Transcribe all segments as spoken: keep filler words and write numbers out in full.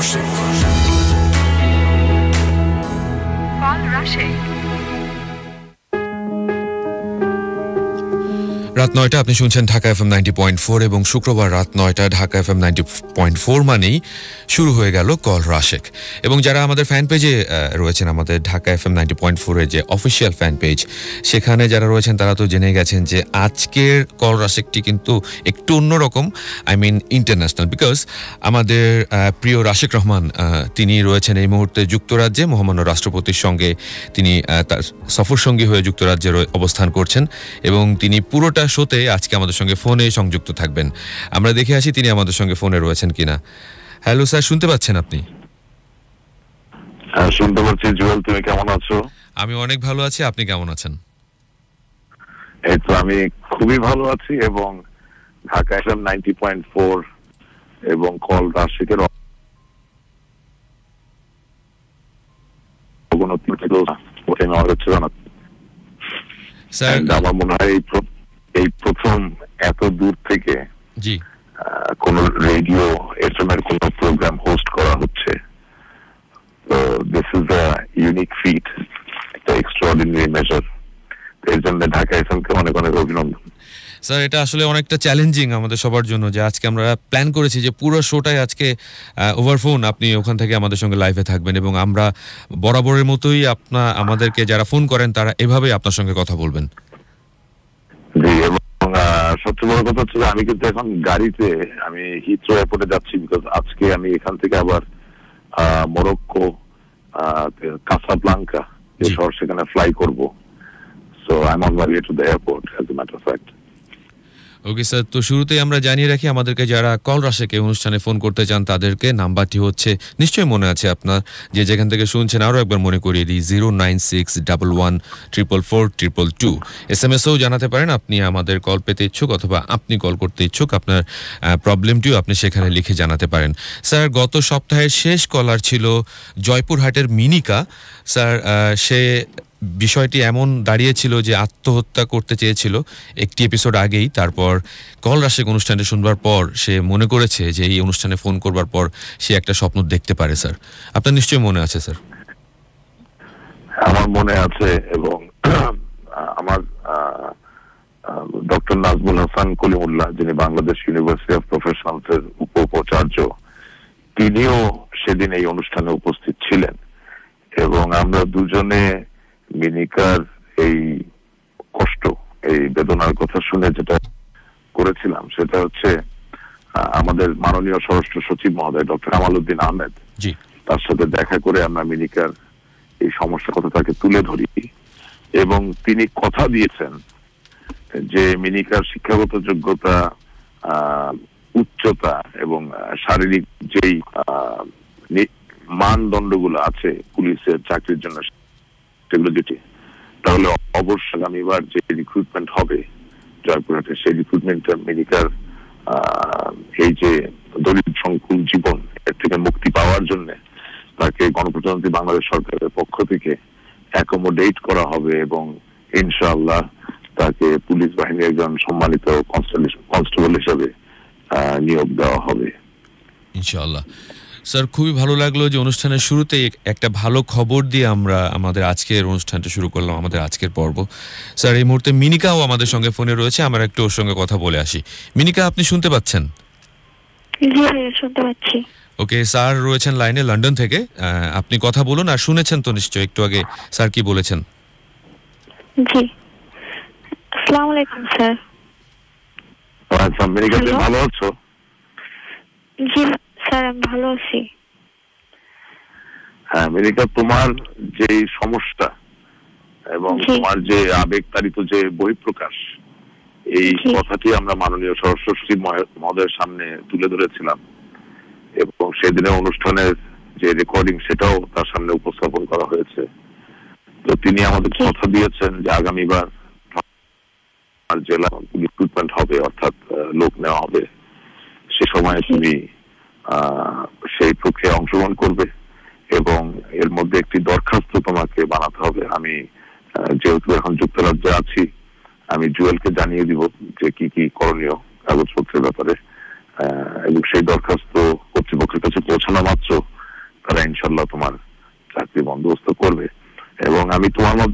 Rasheq. Call Rasheq. রাত নয়টা আপনি শুনছেন Dhaka FM ninety point four এবং শুক্রবার রাত নয়টা Dhaka FM ninety point four মানেই শুরু হয়ে গেল কল রাশেক। এবং যারা আমাদের ফ্যান পেজে রয়েছেন, আমাদের ঢাকা এফএম নাইনটি পয়েন্ট ফোরের যে অফিসিয়াল ফ্যান পেজ, সেখানে যারা রয়েছেন তারা তো জেনে গেছেন যে আজকের কল রাশেকটি কিন্তু একটু অন্যরকম, আই মিন ইন্টারন্যাশনাল, বিকজ আমাদের প্রিয় রাশেক রহমান তিনি রয়েছেন এই মুহূর্তে যুক্তরাজ্যে মহামান্য রাষ্ট্রপতির সঙ্গে। তিনি তার সফরসঙ্গী হয়ে যুক্তরাজ্যে অবস্থান করছেন এবং তিনি পুরোটা শোতে আজকে আমাদের সঙ্গে ফোনে সংযুক্ত থাকবেন। আমরা দেখে আসি তিনি আমাদের সঙ্গে ফোনে রয়েছেন কিনা। হ্যালো স্যার, শুনতে পাচ্ছেন আপনি? হ্যাঁ শুনতে পাচ্ছি। জুয়েল, তুমি কেমন আছো? আমি অনেক ভালো আছি, আপনি কেমন আছেন? এই তো আমি খুবই ভালো আছি এবং Dhaka FM ninety point four এবং কল রাশেকের অবনতি ওঠে নেওয়া হচ্ছে না স্যার। আমার মনে হয় এই প্রথম এত দূর থেকে জি কোন রেডিও এফএম এর কোন প্রোগ্রাম হোস্ট করা হচ্ছে। তো this is a unique feat, একটা এক্সট্রাঅর্ডিনারি মেজার। এর জন্য ঢাকা এফএম কে অনেক অনেক অভিনন্দন। স্যার, এটা আসলে অনেকটা চ্যালেঞ্জিং আমাদের সবার জন্য যে আজকে আমরা প্ল্যান করেছি যে পুরো শোটাই আজকে ওভার ফোন আপনি ওখান থেকে আমাদের সঙ্গে লাইভে থাকবেন এবং আমরা বরাবরের মতোই আপনার আমাদেরকে যারা ফোন করেন তারা এভাবেই আপনার সঙ্গে কথা বলবেন। জি, এবং সবচেয়ে বড় কথা হচ্ছে আমি কিন্তু এখন গাড়িতে আমি হিথ্রো এয়ারপোর্টে যাচ্ছি, বিকজ আজকে আমি এখান থেকে আবার মরক্কো কাসাব্লাঙ্কা যে শহর সেখানে ফ্লাই করব। So I am on my way to the airport as a matter of fact. Okay sir, তো শুরুতেই আমরা জানিয়ে রাখি আমাদেরকে যারা কল রাশেকে অনুষ্ঠানে ফোন করতে চান তাদেরকে নাম্বারটি হচ্ছে নিশ্চয়ই মনে আছে আপনার, যে যেখান থেকে শুনছেন আরও একবার মনে করিয়ে দিই, zero nine six double one triple four triple two. S M এসও জানাতে পারেন আপনি আমাদের কল পেতে ইচ্ছুক অথবা আপনি কল করতে ইচ্ছুক, আপনার প্রবলেমটিও আপনি সেখানে লিখে জানাতে পারেন। স্যার, গত সপ্তাহের শেষ কলার ছিল জয়পুরহাটের মিনিকা। স্যার, সে বিষয়টি এমন দাঁড়িয়েছিল যে আত্মহত্যা করতে চেয়েছিল একটি এপিসোড আগেই, তারপর কল রাশেক অনুষ্ঠানটি শুনবার পর সে মনে করেছে যে এই অনুষ্ঠানে ফোন করবার পর সে একটা স্বপ্ন দেখতে পারে। স্যার, আপনার নিশ্চয়ই মনে আছে? স্যার, আমার মনে আছে এবং আমার ডক্টর নাজমুল হাসান কলিমুল্লাহ, যিনি বাংলাদেশ ইউনিভার্সিটি অফ প্রফেশনালস এর উপ-উপাচার্য, তিনিও সেদিন এই অনুষ্ঠানে উপস্থিত ছিলেন এবং আমরা দুজনে মিনিকার এই কষ্ট, এই বেদনার কথা শুনে যেটা করেছিলাম সেটা হচ্ছে আমাদের মাননীয় স্বরাষ্ট্র সচিব মহোদয় ডক্টর কামাল উদ্দিন আহমেদ, তার সাথে দেখা করে আমরা মিনিকার এই সমস্যার কথা তাকে তুলে ধরি এবং তিনি কথা দিয়েছেন যে মিনিকার শিক্ষাগত যোগ্যতা, উচ্চতা এবং শারীরিক যেই মানদণ্ডগুলো আছে পুলিশের চাকরির জন্য সেগুলো যেটি, তাহলে অবশ্যই আগামীবার যে রিক্রুটমেন্ট হবে জয়পুরহাটে, সেই রিক্রুটমেন্টটা মিনিকার এই যে দরিদ্র সংকুল জীবন এর থেকে মুক্তি পাওয়ার জন্য তাকে গণপ্রজাতন্ত্রী বাংলাদেশ সরকারের পক্ষ থেকে অ্যাকোমোডেট করা হবে এবং ইনশাআল্লাহ তাকে পুলিশ বাহিনীর একজন সম্মানিত কনস্টেবল হিসেবে নিয়োগ দেওয়া হবে ইনশাআল্লাহ। স্যার, খুবই ভালো লাগলো যে অনুষ্ঠানের শুরুতেই একটা ভালো খবর দিয়ে আমরা আমাদের আজকের অনুষ্ঠানটা শুরু করলাম, আমাদের আজকের পর্ব। স্যার, এই মুহূর্তে মিনিকাও আমাদের সঙ্গে ফোনে রয়েছে, আমরা একটু ওর সঙ্গে কথা বলে আসি। মিনিকা, আপনি শুনতে পাচ্ছেন? জি শুনতে পাচ্ছি। ওকে, স্যার রয়েছেন লাইনে লন্ডন থেকে, আপনি কথা বলুন। আর শুনেছেন তো নিশ্চয়ই একটু আগে স্যার কি বলেছেন? জি, আসসালামু আলাইকুম স্যার। আচ্ছা মিনিকা, তুমি ভালো আছো? জি স্যার, আমি ভালো আছি। হ্যাঁ মিনিকা, তোমার যে সমস্যা এবং তোমার যে আবেগতাড়িত যে বহিঃপ্রকাশ, এই কথাটি আমরা মাননীয় স্বরাষ্ট্র সচিব মহোদয়ের সামনে তুলে ধরেছিলাম এবং সেদিনের অনুষ্ঠানের যে রেকর্ডিং সেটাও তার সামনে উপস্থাপন করা হয়েছে। তো তিনি আমাদের কথা দিয়েছেন যে আগামীবার জেলা রিক্রুটমেন্ট হবে, অর্থাৎ লোক নেওয়া হবে, সে সময় তুমি সেই প্রক্রিয়ায় অংশগ্রহণ করবে এবং এর মধ্যে একটি দরখাস্ত তোমাকে বানাতে হবে। আমি যেহেতু এখন যুক্তরাজ্যে আছি, আমি জুয়েলকে জানিয়ে দিব যে কি কি করণীয় কাগজপত্রের ব্যাপারে, এবং সেই দরখাস্ত কর্তৃপক্ষের কাছে পৌঁছানো মাত্র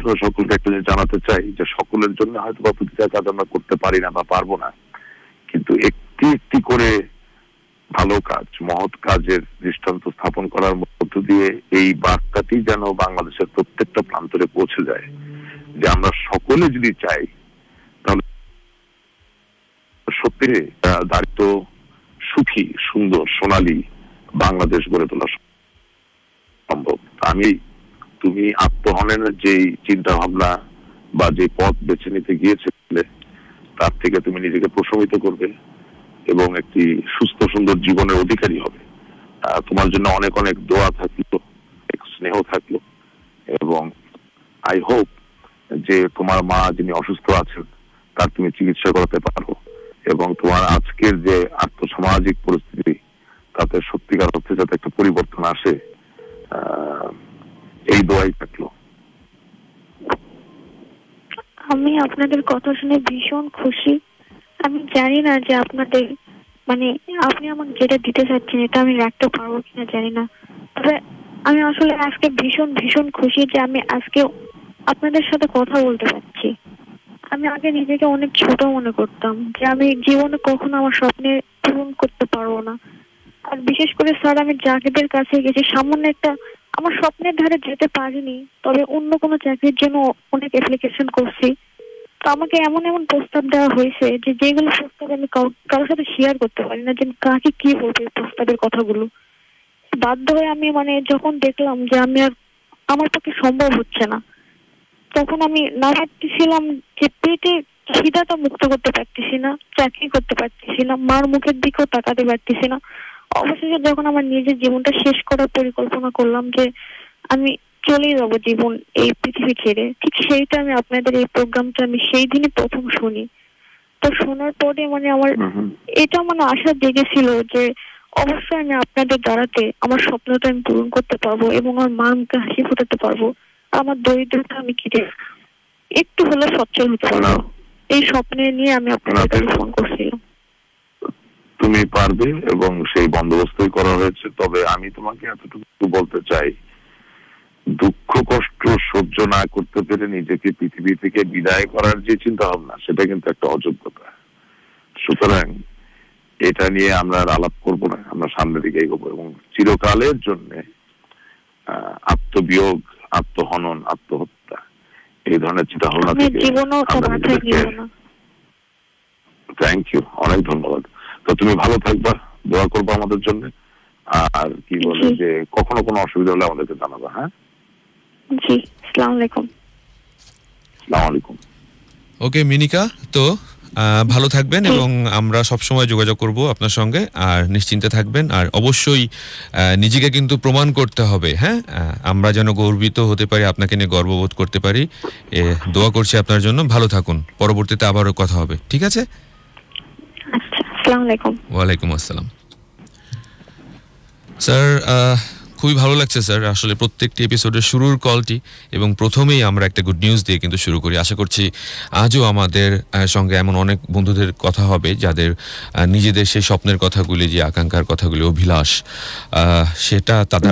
সবসময় সকলকে একটা জিনিস জানাতে চাই যে সকলের জন্য হয়তো বা প্রতিটা কাজ আমরা করতে পারি না বা পারবো না, কিন্তু একটি একটি করে ভালো কাজ, মহৎ কাজের দৃষ্টান্ত স্থাপন করার মধ্য দিয়ে এই বার্তাটি যেন বাংলাদেশের প্রত্যেকটা প্রান্তরে পৌঁছে যায়, যে আমরা সকলে যদি চাই তাহলে সত্যি দায়িত্ব সুখী, সুন্দর, সোনালী বাংলাদেশ গড়ে তোলা সম্ভব। আমি তুমি আত্মহননের যে চিন্তা ভাবনা বা যে পথ বেছে নিতে গিয়েছিলে তার থেকে তুমি নিজেকে প্রশমিত করবে এবং একটি সুস্থ সুন্দর জীবনের অধিকারী হবে। তোমার জন্য অনেক অনেক দোয়া থাকলো, স্নেহ থাকলো, এবং আই হোপ যে তোমার মা যিনি অসুস্থ আছেন তার তুমি চিকিৎসা করাতে পারো, এবং তোমার আজকের যে আর্থসামাজিক পরিস্থিতি তাতে সত্যিকার অর্থে যাতে একটা পরিবর্তন আসে, এই দোয়াই থাকলো। আমি আপনাদের কথা শুনে ভীষণ খুশি। আমি জানি না যে আপনাদের মানে আপনি আমাকে যেটা দিতে চাচ্ছেন এটা আমি রাখতে পারবো কিনা জানি না, তবে আমি আসলে আজকে ভীষণ ভীষণ খুশি যে আমি আজকে আপনাদের সাথে কথা বলতে পারছি। আমি আগে নিজেকে অনেক ছোট মনে করতাম যে আমি জীবনে কখনো আমার স্বপ্নে পূরণ করতে পারবো না। আর বিশেষ করে স্যার আমি জাকিদের কাছে গেছি, সামান্য একটা আমার স্বপ্নের ধারে যেতে পারিনি, তবে অন্য কোনো চাকরির জন্য অনেক অ্যাপ্লিকেশন করছি। তো আমাকে এমন এমন প্রস্তাব দেওয়া হয়েছে যে যেগুলো প্রস্তাব আমি কারোর সাথে শেয়ার করতে পারি না, যে কাকে কি বলবে প্রস্তাবের কথাগুলো। বাধ্য হয়ে আমি মানে যখন দেখলাম যে আমি আর আমার পক্ষে সম্ভব হচ্ছে না, তখন আমি না পারতেছিলাম যে পেটে খিদাটা মুক্ত করতে পারতেছি না, চাকরি করতে পারতেছি না, মার মুখের দিকেও তাকাতে পারতেছি না। অবশেষে যখন আমার নিজের জীবনটা শেষ করার পরিকল্পনা করলাম যে আমি চলে যাব জীবন এই পৃথিবী ছেড়ে, ঠিক সেইটা আমি আপনাদের এই প্রোগ্রামটা আমি সেই দিনই প্রথম শুনি। তো শোনার পরে মানে আমার এটা মানে আশা জেগেছিল যে অবশ্যই আমি আপনাদের দ্বারাতে আমার স্বপ্নটা আমি পূরণ করতে পারবো এবং আমার মার মুখে হাসি ফোটাতে পারবো, আমার দরিদ্রতা আমি কেটে একটু হলেও সচ্ছল হতে পারবো। এই স্বপ্নে নিয়ে আমি আপনাদের কাছে ফোন করছিলাম। তুমি পারবে এবং সেই বন্দোবস্তই করা হয়েছে। তবে আমি তোমাকে এতটুকু বলতে চাই, দুঃখ কষ্ট সহ্য না করতে পেরে নিজেকে পৃথিবী থেকে বিদায় করার যে চিন্তা ভাবনা সেটা কিন্তু একটা অযোগ্যতা। সুতরাং এটা নিয়ে আমরা আর আলাপ করবো না, আমরা সামনের দিকে এগোবো এবং চিরকালের জন্য আত্মবিয়োগ, আত্মহনন, আত্মহত্যা এই ধরনের চিন্তা ভাবনা থেকে থ্যাংক ইউ, অনেক ধন্যবাদ। তো তুমি ভালো থাকবা, দোয়া করবো আমাদের জন্য, আর কি বলে যে কখনো কোনো অসুবিধা হলে আমাদেরকে জানাবা। হ্যাঁ জি, আসসালামু আলাইকুম। আসসালামু আলাইকুম। ওকে মিনিকা, তো ভালো থাকবেন এবং আমরা সবসময় যোগাযোগ করব আপনার সঙ্গে, আর নিশ্চিন্তে থাকবেন। আর অবশ্যই নিজেকে কিন্তু প্রমাণ করতে হবে, হ্যাঁ, আমরা যেন গর্বিত হতে পারি, আপনাকে নিয়ে গর্ববোধ করতে পারি। দোয়া করছি আপনার জন্য, ভালো থাকুন, পরবর্তীতে আবারও কথা হবে, ঠিক আছে? আচ্ছা, আসসালামু আলাইকুম। ওয়ালাইকুম আসসালাম। স্যার খুবই ভালো লাগছে স্যার, আসলে প্রত্যেকটি এপিসোডের শুরুর কলটি এবং প্রথমেই আমরা একটা গুড নিউজ দিয়ে কিন্তু শুরু করি। আশা করছি আজও আমাদের সঙ্গে এমন অনেক বন্ধুদের কথা হবে যাদের নিজেদের সেই স্বপ্নের কথাগুলি, যে আকাঙ্ক্ষার কথাগুলি, অভিলাষ, সেটা তাদের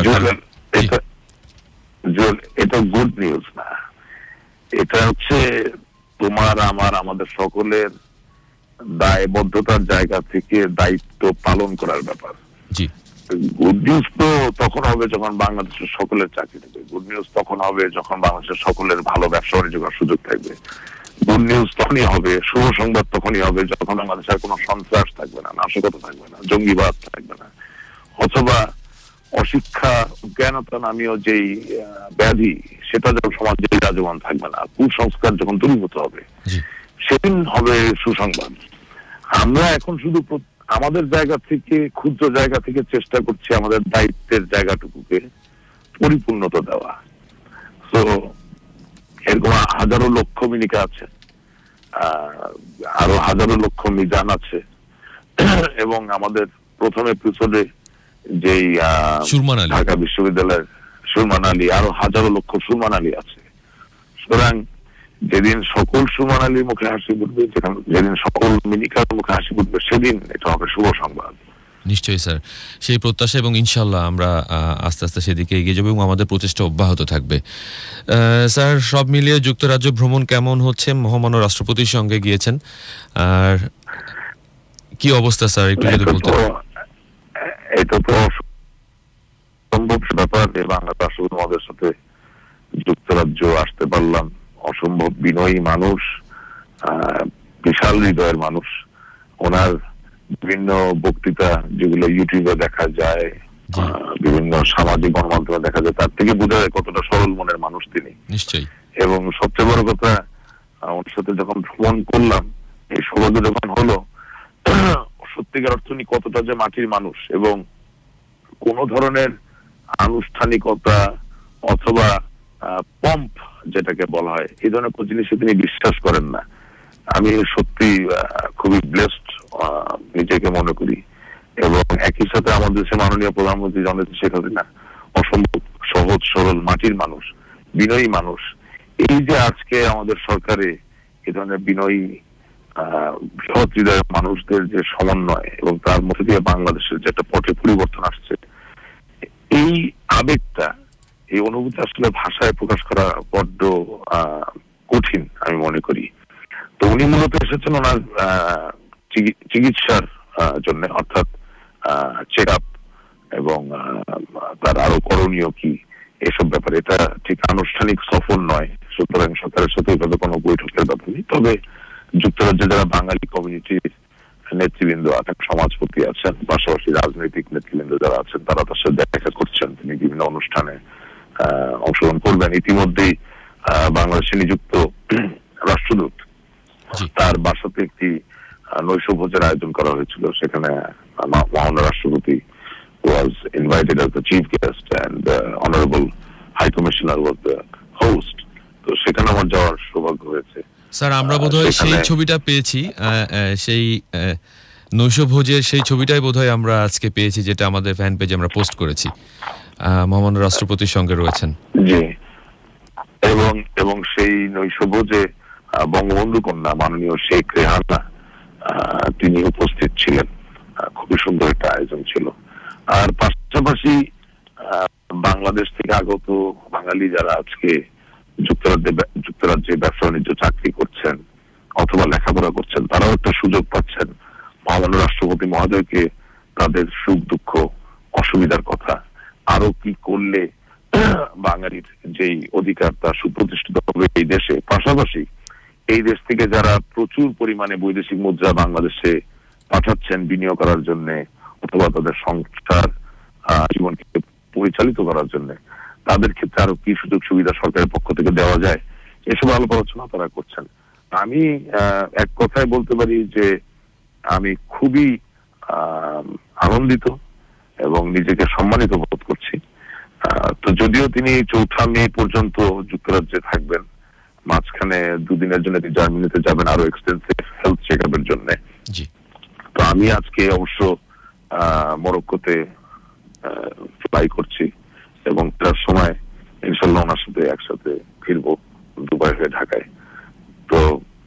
এটা গুড নিউজ না, এটা হচ্ছে তোমার আমার আমাদের সকলের দায়বদ্ধতার জায়গা থেকে দায়িত্ব পালন করার ব্যাপার। জি, গুড নিউজ তো তখন হবে যখন বাংলাদেশের সকলের চাকরি থাকবে, গুড নিউজ তখন হবে যখন বাংলাদেশের সকলের ভালো ব্যবসা বাণিজ্য করার সুযোগ থাকবে, গুড নিউজ তখনই হবে, শুভ সংবাদ তখনই হবে যখন বাংলাদেশের কোনো সন্ত্রাস থাকবে না, নাশকতা থাকবে না, জঙ্গিবাদ থাকবে না, অথবা অশিক্ষা, জ্ঞানতা নামীয় যেই ব্যাধি সেটা যখন সমাজে বিরাজমান থাকবে না, কুসংস্কার যখন দূরীভূত হবে, সেদিন হবে সুসংবাদ। আমরা এখন শুধু আমাদের জায়গা থেকে, ক্ষুদ্র জায়গা থেকে চেষ্টা করছি আমাদের দায়িত্বের জায়গাটুকুকে পরিপূর্ণতা দেওয়া। তো এরকম হাজারো লক্ষ মিনিকা আছে, আরো হাজারো লক্ষ মিজান আছে, এবং আমাদের প্রথম এপিসোডে যেই ঢাকা বিশ্ববিদ্যালয়ের সুরমান আলী, আরো হাজারো লক্ষ সুরমান আলী আছে। সুতরাং যেদিন সকল সুরমান আলীর মুখে হাসি ফুটবে, যেদিন সকল মিনিকার মুখে হাসি ফুটবে, সেদিন এটা হবে শুভ সংবাদ। নিশ্চয়ই স্যার, সেই প্রত্যাশা এবং ইনশাল্লাহ আমরা আস্তে আস্তে সেদিকে এগিয়ে যাব এবং আমাদের প্রচেষ্টা অব্যাহত থাকবে। স্যার, সব মিলিয়ে যুক্তরাজ্য ভ্রমণ কেমন হচ্ছে? মহামান্য রাষ্ট্রপতির সঙ্গে গিয়েছেন, আর কি অবস্থা স্যার একটু যদি বলতেন। এটা তো অসম্ভব ব্যাপার, বাংলা রাষ্ট্রপতি মহোদয়ের সাথে যুক্তরাজ্য আসতে পারলাম। অসম্ভব বিনয়ী মানুষ, বিশাল হৃদয়ের মানুষ। ওনার বিভিন্ন বক্তৃতা যেগুলো ইউটিউবে দেখা যায়, বিভিন্ন সামাজিক গণমাধ্যমে দেখা যায়, তার থেকে বোঝা যায় কতটা সরল মনের মানুষ তিনি। নিশ্চয়ই। এবং সবচেয়ে বড় কথা, ওর সাথে যখন ভ্রমণ করলাম, এই সৌভাগ্য যখন হলো, সত্যিকার অর্থ উনি কতটা যে মাটির মানুষ এবং কোন ধরনের আনুষ্ঠানিকতা অথবা পম্প যেটাকে বলা হয়, এই ধরনের কোন জিনিসে তিনি বিশ্বাস করেন না। আমি সত্যি খুবই ব্লেসড নিজেকে মনে করি। এবং একই সাথে আমাদের দেশের মাননীয় প্রধানমন্ত্রী জননেত্রী শেখ হাসিনা অসম্ভব সহজ সরল মাটির মানুষ, বিনয়ী মানুষ। এই যে আজকে আমাদের সরকারে এই ধরনের বিনয়ী বৃহৎ হৃদয়ের মানুষদের যে সমন্বয় এবং তার মধ্যে দিয়ে বাংলাদেশের যে একটা পটে পরিবর্তন আসছে, এই আবেগটা, এই অনুভূতি আসলে ভাষায় প্রকাশ করা বড্ড কঠিন আমি মনে করি। তো উনি মূলত এসেছেন ওনার চিকিৎসার জন্য, অর্থাৎ চেক আপ এবং তার আরো করণীয় কি এসব ব্যাপারে। এটা ঠিক আনুষ্ঠানিক সফর নয়, সুতরাং সরকারের সাথে এভাবে কোনো বৈঠকের ব্যাপার নেই। তবে যুক্তরাজ্যে যারা বাঙালি কমিউনিটির নেতৃবৃন্দ আছেন, সমাজপতি আছেন, পাশাপাশি রাজনৈতিক নেতৃবৃন্দ যারা আছেন, তারা তার সাথে দেখা করছেন। তিনি বিভিন্ন অনুষ্ঠানে অংশগ্রহণ করবেন। ইতিমধ্যেই বাংলাদেশে নিযুক্ত রাষ্ট্রদূত, তার বাসাতে একটি নৈশভোজের আয়োজন করা হয়েছিল। সেখানে মহামান্য রাষ্ট্রপতি was invited as the chief guest and the honorable high commissioner was the host. তো সেখানে আমার যাওয়ার সৌভাগ্য হয়েছে। স্যার, আমরা বোধহয় সেই ছবিটা পেয়েছি, সেই নৈশভোজের সেই ছবিটাই বোধহয় আমরা আজকে পেয়েছি, যেটা আমাদের ফ্যান পেজে আমরা পোস্ট করেছি। মহামান্য রাষ্ট্রপতির সঙ্গে রয়েছেন। জি, এবং এবং সেই নৈশভোজে বঙ্গবন্ধু কন্যা মাননীয় শেখ রেহানা তিনি উপস্থিত ছিলেন। খুবই সুন্দর একটা আয়োজন ছিল। আর পাশাপাশি বাংলাদেশ থেকে আগত বাঙালি যারা আজকে যুক্তরাজ্যে যুক্তরাজ্যে ব্যবসা বাণিজ্য চাকরি করছেন অথবা লেখাপড়া করছেন, তারাও একটা সুযোগ পাচ্ছেন মহামান্য রাষ্ট্রপতি মহোদয়কে তাদের সুখ দুঃখ অসুবিধার কথা, আরো কি করলে বাঙালির যেই অধিকার তা সুপ্রতিষ্ঠিত হবে এই দেশে। পাশাপাশি এই দেশ থেকে যারা প্রচুর পরিমাণে বৈদেশিক মুদ্রা বাংলাদেশে পাঠাচ্ছেন বিনিয়োগ করার জন্য অথবা তাদের সংসার জীবনকে পরিচালিত করার জন্য, তাদের ক্ষেত্রে আরো কি সুযোগ সুবিধা সরকারের পক্ষ থেকে দেওয়া যায়, এসব আলাপ আলোচনা তারা করছেন। আমি এক কথায় বলতে পারি যে আমি খুবই আনন্দিত এবং নিজেকে সম্মানিত বোধ করছি। তো যদিও তিনি চৌঠা মে পর্যন্ত যুক্তরাজ্যে থাকবেন, মাঝখানে দুদিনের জন্য তিনি জার্মানিতে যাবেন আরো এক্সটেন্সিভ হেলথ চেক আপের জন্য। তো আমি আজকে অবশ্য মরক্কোতে ফ্লাই করছি এবং তার সময় ইনশাল্লাহ ওনার সাথে একসাথে ফিরবো দুবাই হয়ে ঢাকায়। তো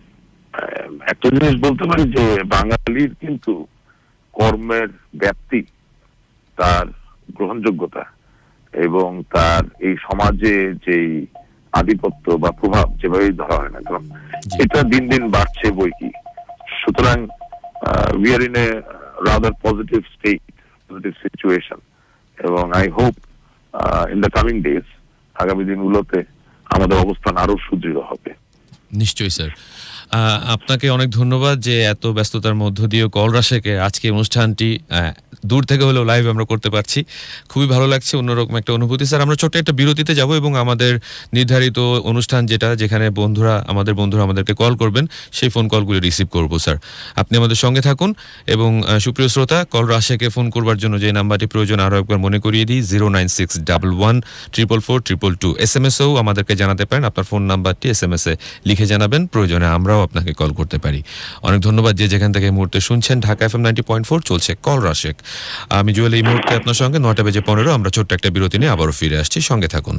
একটা জিনিস বলতে পারি যে বাঙালির কিন্তু কর্মের ব্যাপ্তি, তার গ্রহণযোগ্যতা এবং তার এই সমাজে যেই আধিপত্য বা প্রভাব যেভাবেই ধরা হয় না কেন, এটা দিন দিন বাড়ছে বই কি। সুতরাং we are in a rather positive state, positive situation, এবং I hope uh, in the coming days, আগামী দিনগুলোতে আমাদের অবস্থান আরো সুদৃঢ় হবে। নিশ্চয়ই স্যার, আপনাকে অনেক ধন্যবাদ যে এত ব্যস্ততার মধ্য দিয়ে কল রাশেকে আজকে অনুষ্ঠানটি দূর থেকে হলেও লাইভ আমরা করতে পারছি। খুবই ভালো লাগছে, অন্যরকম একটা অনুভূতি। স্যার, আমরা ছোট্ট একটা বিরতিতে যাব এবং আমাদের নির্ধারিত অনুষ্ঠান যেটা, যেখানে বন্ধুরা আমাদের বন্ধুরা আমাদেরকে কল করবেন, সেই ফোন কলগুলি রিসিভ করব। স্যার, আপনি আমাদের সঙ্গে থাকুন এবং সুপ্রিয় শ্রোতা, কল রাশেকে ফোন করবার জন্য যে নাম্বারটি প্রয়োজন আরও একবার মনে করিয়ে দিই, zero nine six double one triple four triple two. S M এসও আমাদেরকে জানাতে পারেন, আপনার ফোন নাম্বারটি এস এম এস এ লিখে জানাবেন, প্রয়োজনে আমরাও আপনাকে কল করতে পারি। অনেক ধন্যবাদ যে যেখান থেকে এই মুহূর্তে শুনছেন। Dhaka F M ninety point four চলছে কল রাশেক। আমি জুয়েল এই মুহূর্তে আপনার সঙ্গে নয়টা বেজে পনেরো আমরা ছোট্ট একটা বিরতি নিয়ে আবারও ফিরে আসছি, সঙ্গে থাকুন।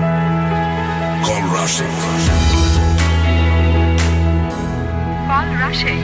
Call Rasheq.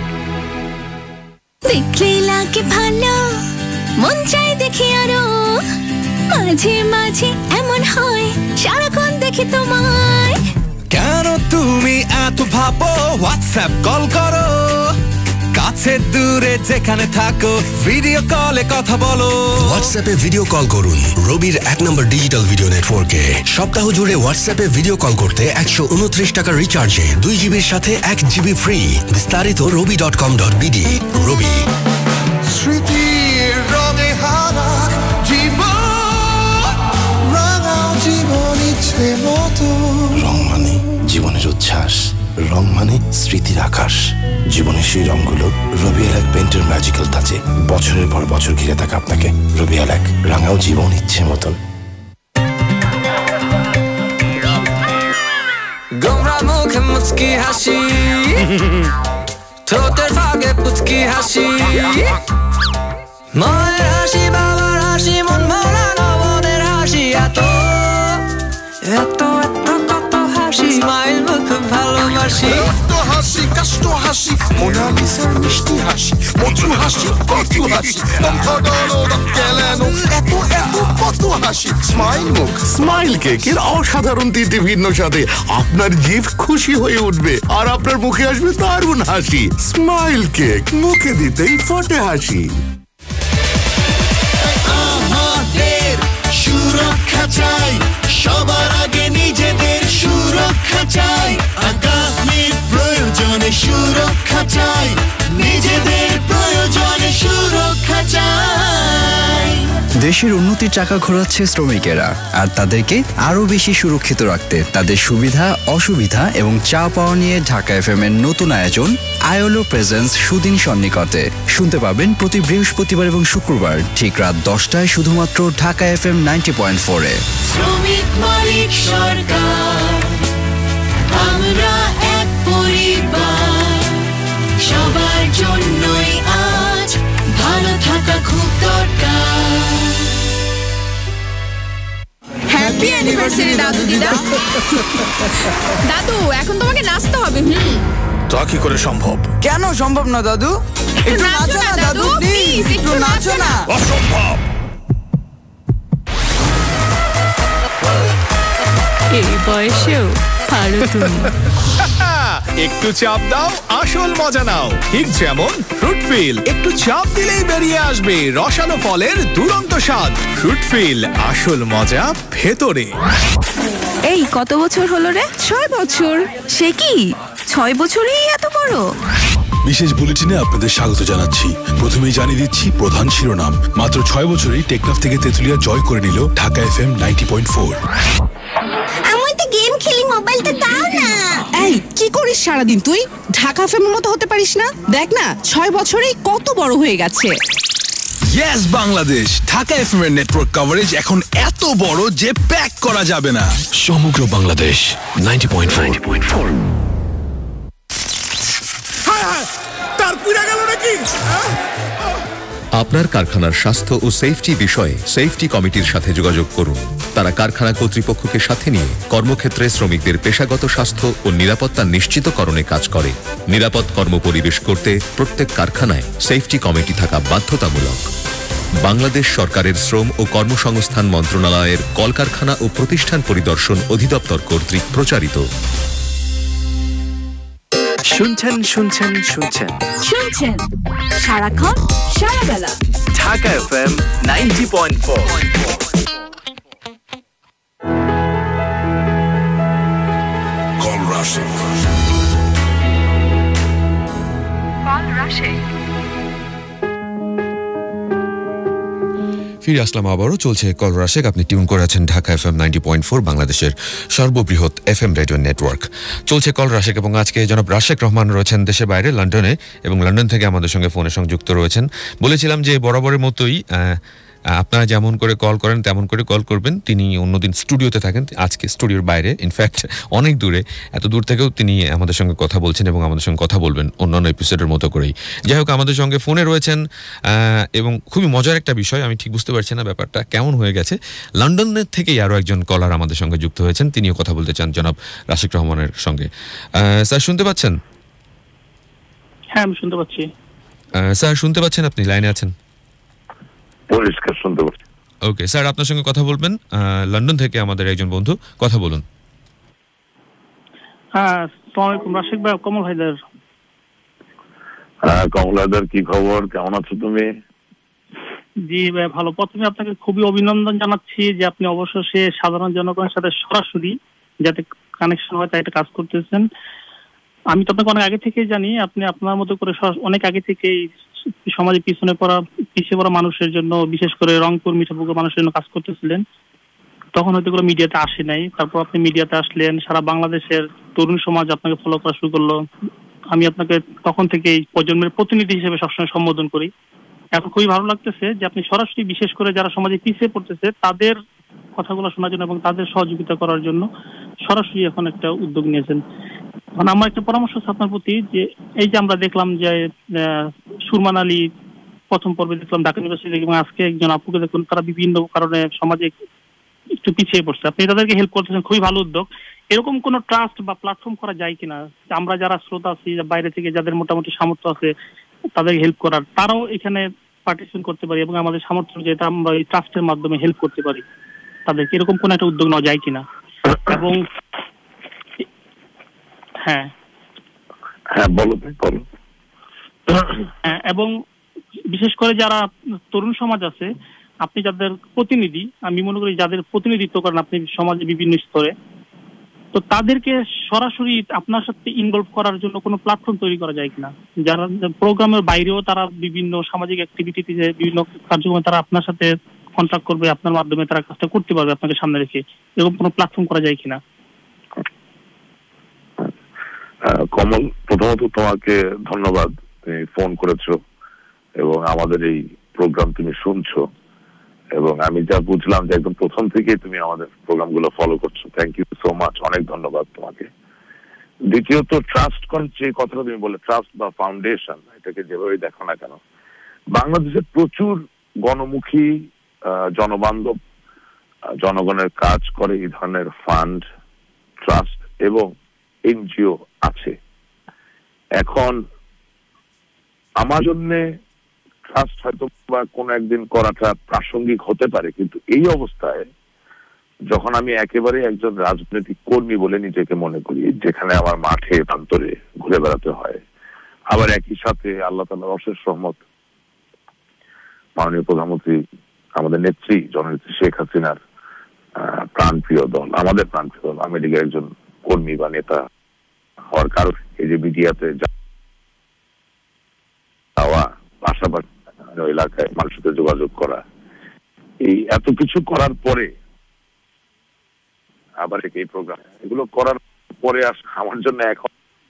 দেখলে লাগে ভালো মন চাই দেখি আরো মাঝে মাঝে এমন হয় সারাক্ষণ দেখি তোমায় কেন তুমি এত ভাবো হোয়াটসঅ্যাপ কল করো কাছে দূরে যেখানে থাকো ভিডিও কলে কথা বলো হোয়াটসঅ্যাপে ভিডিও কল করুন রবির এক নম্বর ডিজিটাল ভিডিও নেটওয়ার্কে সপ্তাহ জুড়ে হোয়াটসঅ্যাপে ভিডিও কল করতে একশো উনত্রিশ টাকা রিচার্জে দুই জিবির সাথে এক জিবি ফ্রি বিস্তারিত Robi dot com dot BD Robi স্মৃতির রঙে হারা জীবন রাঙাও জীবন ইচ্ছে মতো রং মানে জীবনের উচ্ছ্বাস রং মানে স্মৃতির আকাশ জীবনের সেই রংগুলো রবি এলাক পেন্টের ম্যাজিক্যাল টাচে বছরের পর বছর ঘিরে থাকে আপনাকে রবি এলাক রাঙাও জীবন ইচ্ছে মতন গোমরা মুখে মুচকি হাসি ঠোঁটের ফাঁকে পুচকি হাসি মায়ের হাসি বাবার হাসি মন ভরা নবনের হাসি এত এত এত কত হাসি স্মাইল মুখ ভালোবাসি এত হাসি কষ্ট হাসি মোনালিসার মিষ্টি হাসি মধু হাসি কত হাসি কেলেনো এত এত কত হাসি স্মাইল মুখ স্মাইল কেকের অসাধারণ তিনটি ভিন্ন সাথে আপনার জিভ খুশি হয়ে উঠবে আর আপনার মুখে আসবে দারুণ হাসি স্মাইল কেক মুখে দিতেই ফোটে হাসি আমাদের সুরক্ষা চাই সবার আগে নিজেদের সুরক্ষা চাই আগামীর প্রয়োজনে সুরক্ষা চাই নিজেদের প্রয়োজনে সুরক্ষা চাই দেশের উন্নতির চাকা ঘোরাচ্ছে শ্রমিকেরা আর তাদেরকে আরো বেশি সুরক্ষিত রাখতে তাদের সুবিধা অসুবিধা এবং চা পাওয়া নিয়ে ঢাকা এফএম এর নতুন আয়োজন আয়োলো প্রেজেন্স সুদিন সন্নিকটে শুনতে পাবেন প্রতি বৃহস্পতিবার এবং শুক্রবার ঠিক রাত দশটায় শুধুমাত্র Dhaka FM ninety point four এ শ্রমিক মালিক সরকার আমরা এক পরিবার সবার জন্যই আজ ভালো থাকা খুব দরকার হ্যাপি অ্যানিভার্সারি দাদু দিদা দাদু এখন তোমাকে নাচতে হবে হুম তা কি করে সম্ভব কেন সম্ভব না দাদু একটু নাচো না দাদু প্লিজ একটু নাচো না অসম্ভব এই বয়সেও পারো তুমি একটু চাপ দাও আসল মজা নাও ঠিক যেমন ফ্রুট ফিল একটু চাপ দিলেই বেরিয়ে আসবে রসালো ফলের দুরন্ত স্বাদ ফ্রুট ফিল আসল মজা ভেতরে এই কত বছর হলো রে ছয় বছর সে কি ছয় বছরেই এত বড় বিশেষ বুলেটিনে আপনাদের স্বাগত জানাচ্ছি প্রথমেই জানিয়ে দিচ্ছি প্রধান শিরোনাম মাত্র ছয় বছরেই টেকনাফ থেকে তেতুলিয়া জয় করে নিল Dhaka FM ninety point four আমি তো গেম খেলি মোবাইলটা দাও না এই কি করিস সারাদিন তুই ঢাকা এফএম মতো হতে পারিস না দেখ না ছয় বছরেই কত বড় হয়ে গেছে ইয়েস বাংলাদেশ ঢাকা এফএম এর নেটওয়ার্ক কভারেজ এখন এত বড় যে প্যাক করা যাবে না সমগ্র বাংলাদেশ নাইনটি পয়েন্ট ফোর তার পুরা গেল নাকি আপনার কারখানার স্বাস্থ্য ও সেফটি বিষয়ে সেফটি কমিটির সাথে যোগাযোগ করুন তারা কারখানা কর্তৃপক্ষকে সাথে নিয়ে কর্মক্ষেত্রে শ্রমিকদের পেশাগত স্বাস্থ্য ও নিরাপত্তা নিশ্চিতকরণে কাজ করে নিরাপদ কর্মপরিবেশ করতে প্রত্যেক কারখানায় সেফটি কমিটি থাকা বাধ্যতামূলক বাংলাদেশ সরকারের শ্রম ও কর্মসংস্থান মন্ত্রণালয়ের কলকারখানা ও প্রতিষ্ঠান পরিদর্শন অধিদপ্তর কর্তৃক প্রচারিত শুনছেন শুনছেন শুনছেন শুনছেন সারাক্ষণ সারা বেলা Dhaka FM ninety point four call Rasheq Call Rasheq. ফিরে আসলাম আবারও চলছে কল রাশেক আপনি টিউন করেছেন Dhaka FM ninety point four বাংলাদেশের সর্ববৃহৎ এফএম রেডিও নেটওয়ার্ক চলছে কল রাশেক এবং আজকে জনাব রাশেক রহমান রয়েছেন দেশের বাইরে লন্ডনে এবং লন্ডন থেকে আমাদের সঙ্গে ফোনে সংযুক্ত রয়েছেন বলেছিলাম যে বরাবরের মতোই আপনারা যেমন করে কল করেন তেমন করে কল করবেন তিনি অন্যদিন স্টুডিওতে থাকেন আজকে স্টুডিওর বাইরে ইনফ্যাক্ট অনেক দূরে এত দূর থেকেও তিনি আমাদের সঙ্গে কথা বলছেন এবং আমাদের সঙ্গে কথা বলবেন অন্যান্য এপিসোডের মতো করেই যাই হোক আমাদের সঙ্গে ফোনে রয়েছেন এবং খুবই মজার একটা বিষয় আমি ঠিক বুঝতে পারছি না ব্যাপারটা কেমন হয়ে গেছে লন্ডনের থেকেই আরও একজন কলার আমাদের সঙ্গে যুক্ত হয়েছেন তিনিও কথা বলতে চান জনাব রাশেক রহমানের সঙ্গে স্যার শুনতে পাচ্ছেন হ্যাঁ আমি শুনতে পাচ্ছি। স্যার শুনতে পাচ্ছেন? আপনি লাইনে আছেন? পরিষ্কার শুনতে পাচ্ছি। ওকে স্যার, আপনার সঙ্গে কথা বলবেন লন্ডন থেকে আমাদের একজন বন্ধু, কথা বলুন। হ্যাঁ আসসালামু আলাইকুম রাশেক ভাই, কমল ভাইদার। হ্যাঁ কমল ভাইদার, কি খবর, কেমন আছো তুমি? জি ভাই ভালো। প্রথমে আপনাকে খুবই অভিনন্দন জানাচ্ছি যে আপনি অবশেষে সাধারণ জনগণের সাথে সরাসরি যাতে কানেকশন হয় তাই একটা কাজ করতেছেন। আমি তো আপনাকে অনেক আগে থেকেই জানি, আপনি আপনার মতো করে অনেক আগে থেকেই সমাজে পিছনে পড়া পিছিয়ে পড়া মানুষের জন্য, বিশেষ করে রংপুর মিঠাপুকুর মানুষের জন্য কাজ করতেছিলেন। তখন হয়তো করে মিডিয়াতে আসে নাই, তারপর আপনি মিডিয়াতে আসলেন, সারা বাংলাদেশের তরুণ সমাজ আপনাকে ফলো করা শুরু করলো। আমি আপনাকে তখন থেকেই প্রজন্মের প্রতিনিধি হিসেবে সবসময় সম্বোধন করি। এখন খুবই ভালো লাগতেছে যে আপনি সরাসরি বিশেষ করে যারা সমাজে পিছিয়ে পড়তেছে তাদের কথাগুলো শোনার জন্য এবং তাদের সহযোগিতা করার জন্য সরাসরি এখন একটা উদ্যোগ নিয়েছেন। এখন আমার একটা পরামর্শ আছে আপনার প্রতি, যে এই যে আমরা দেখলাম যে সুরমান আলী প্রথম পর্বে দেখলাম ঢাকা ইউনিভার্সিটি থেকে, এবং আজকে একজন আপুকে দেখুন, তারা বিভিন্ন কারণে সমাজে একটু পিছিয়ে পড়ছে, আপনি তাদেরকে হেল্প করতেছেন, খুবই ভালো উদ্যোগ। এরকম কোনো ট্রাস্ট বা প্ল্যাটফর্ম করা যায় কিনা, আমরা যারা শ্রোতা আছি বাইরে থেকে যাদের মোটামুটি সামর্থ্য আছে তাদেরকে হেল্প করার, তারাও এখানে পার্টিসিপেট করতে পারি এবং আমাদের সামর্থ্য যেটা আমরা এই ট্রাস্টের মাধ্যমে হেল্প করতে পারি তাদেরকে, এরকম কোন একটা উদ্যোগ নেওয়া যায় কিনা? এবং হ্যাঁ হ্যাঁ বলো বলো। এবং বিশেষ করে যারা তরুণ সমাজ আছে, আপনি যাদের প্রতিনিধি, আমি মনে করি যাদের প্রতিনিধিত্ব করেন আপনি সমাজে বিভিন্ন স্তরে, তো তাদেরকে সরাসরি আপনার সাথে ইনভলভ করার জন্য কোনো প্ল্যাটফর্ম তৈরি করা যায় কিনা, যারা প্রোগ্রামের বাইরেও তারা বিভিন্ন সামাজিক অ্যাক্টিভিটিতে বিভিন্ন কার্যক্রমে তারা আপনার সাথে কন্ট্যাক্ট করবে, আপনার মাধ্যমে তারা কাজটা করতে পারবে আপনাকে সামনে রেখে, এরকম কোনো প্ল্যাটফর্ম করা যায় কিনা? কমল, প্রথমত তোমাকে ধন্যবাদ, তুমি ফোন করেছো এবং আমাদের এই প্রোগ্রাম তুমি শুনছো, এবং আমি যা বুঝলাম যে একদম প্রথম থেকে তুমি আমাদের প্রোগ্রামগুলো ফলো করছো। থ্যাংক ইউ সো মাচ, অনেক ধন্যবাদ তোমাকে। দ্বিতীয়ত, ট্রাস্ট যে কথাটা তুমি বলে, ট্রাস্ট বা ফাউন্ডেশন, এটাকে যেভাবে দেখো না কেন, বাংলাদেশে প্রচুর গণমুখী জনবান্ধব জনগণের কাজ করে এই ধরনের ফান্ড, ট্রাস্ট এবং এনজিও আছে। এখন আমার জন্যে ট্রাস্ট হয়তো বা কোনো একদিন করাটা প্রাসঙ্গিক হতে পারে, কিন্তু এই অবস্থায় যখন আমি একেবারে একজন রাজনৈতিক কর্মী বলে নিজেকে মনে করি, যেখানে আমার মাঠে প্রান্তরে ঘুরে বেড়াতে হয়, আবার একই সাথে আল্লাহ তাআলার অশেষ রহমত, মাননীয় প্রধানমন্ত্রী আমাদের নেত্রী জননেত্রী শেখ হাসিনার প্রাণপ্রিয় দল, আমাদের প্রাণপ্রিয় দল আওয়ামী লীগের একজন কর্মী বা নেতা হওয়ার কারণে এই যে মিডিয়াতে যাওয়া, পাশাপাশি এলাকায় মানুষের সাথে যোগাযোগ করা, এই এত কিছু করার পরে আবার এই প্রোগ্রাম এগুলো করার পরে আমার জন্য এখন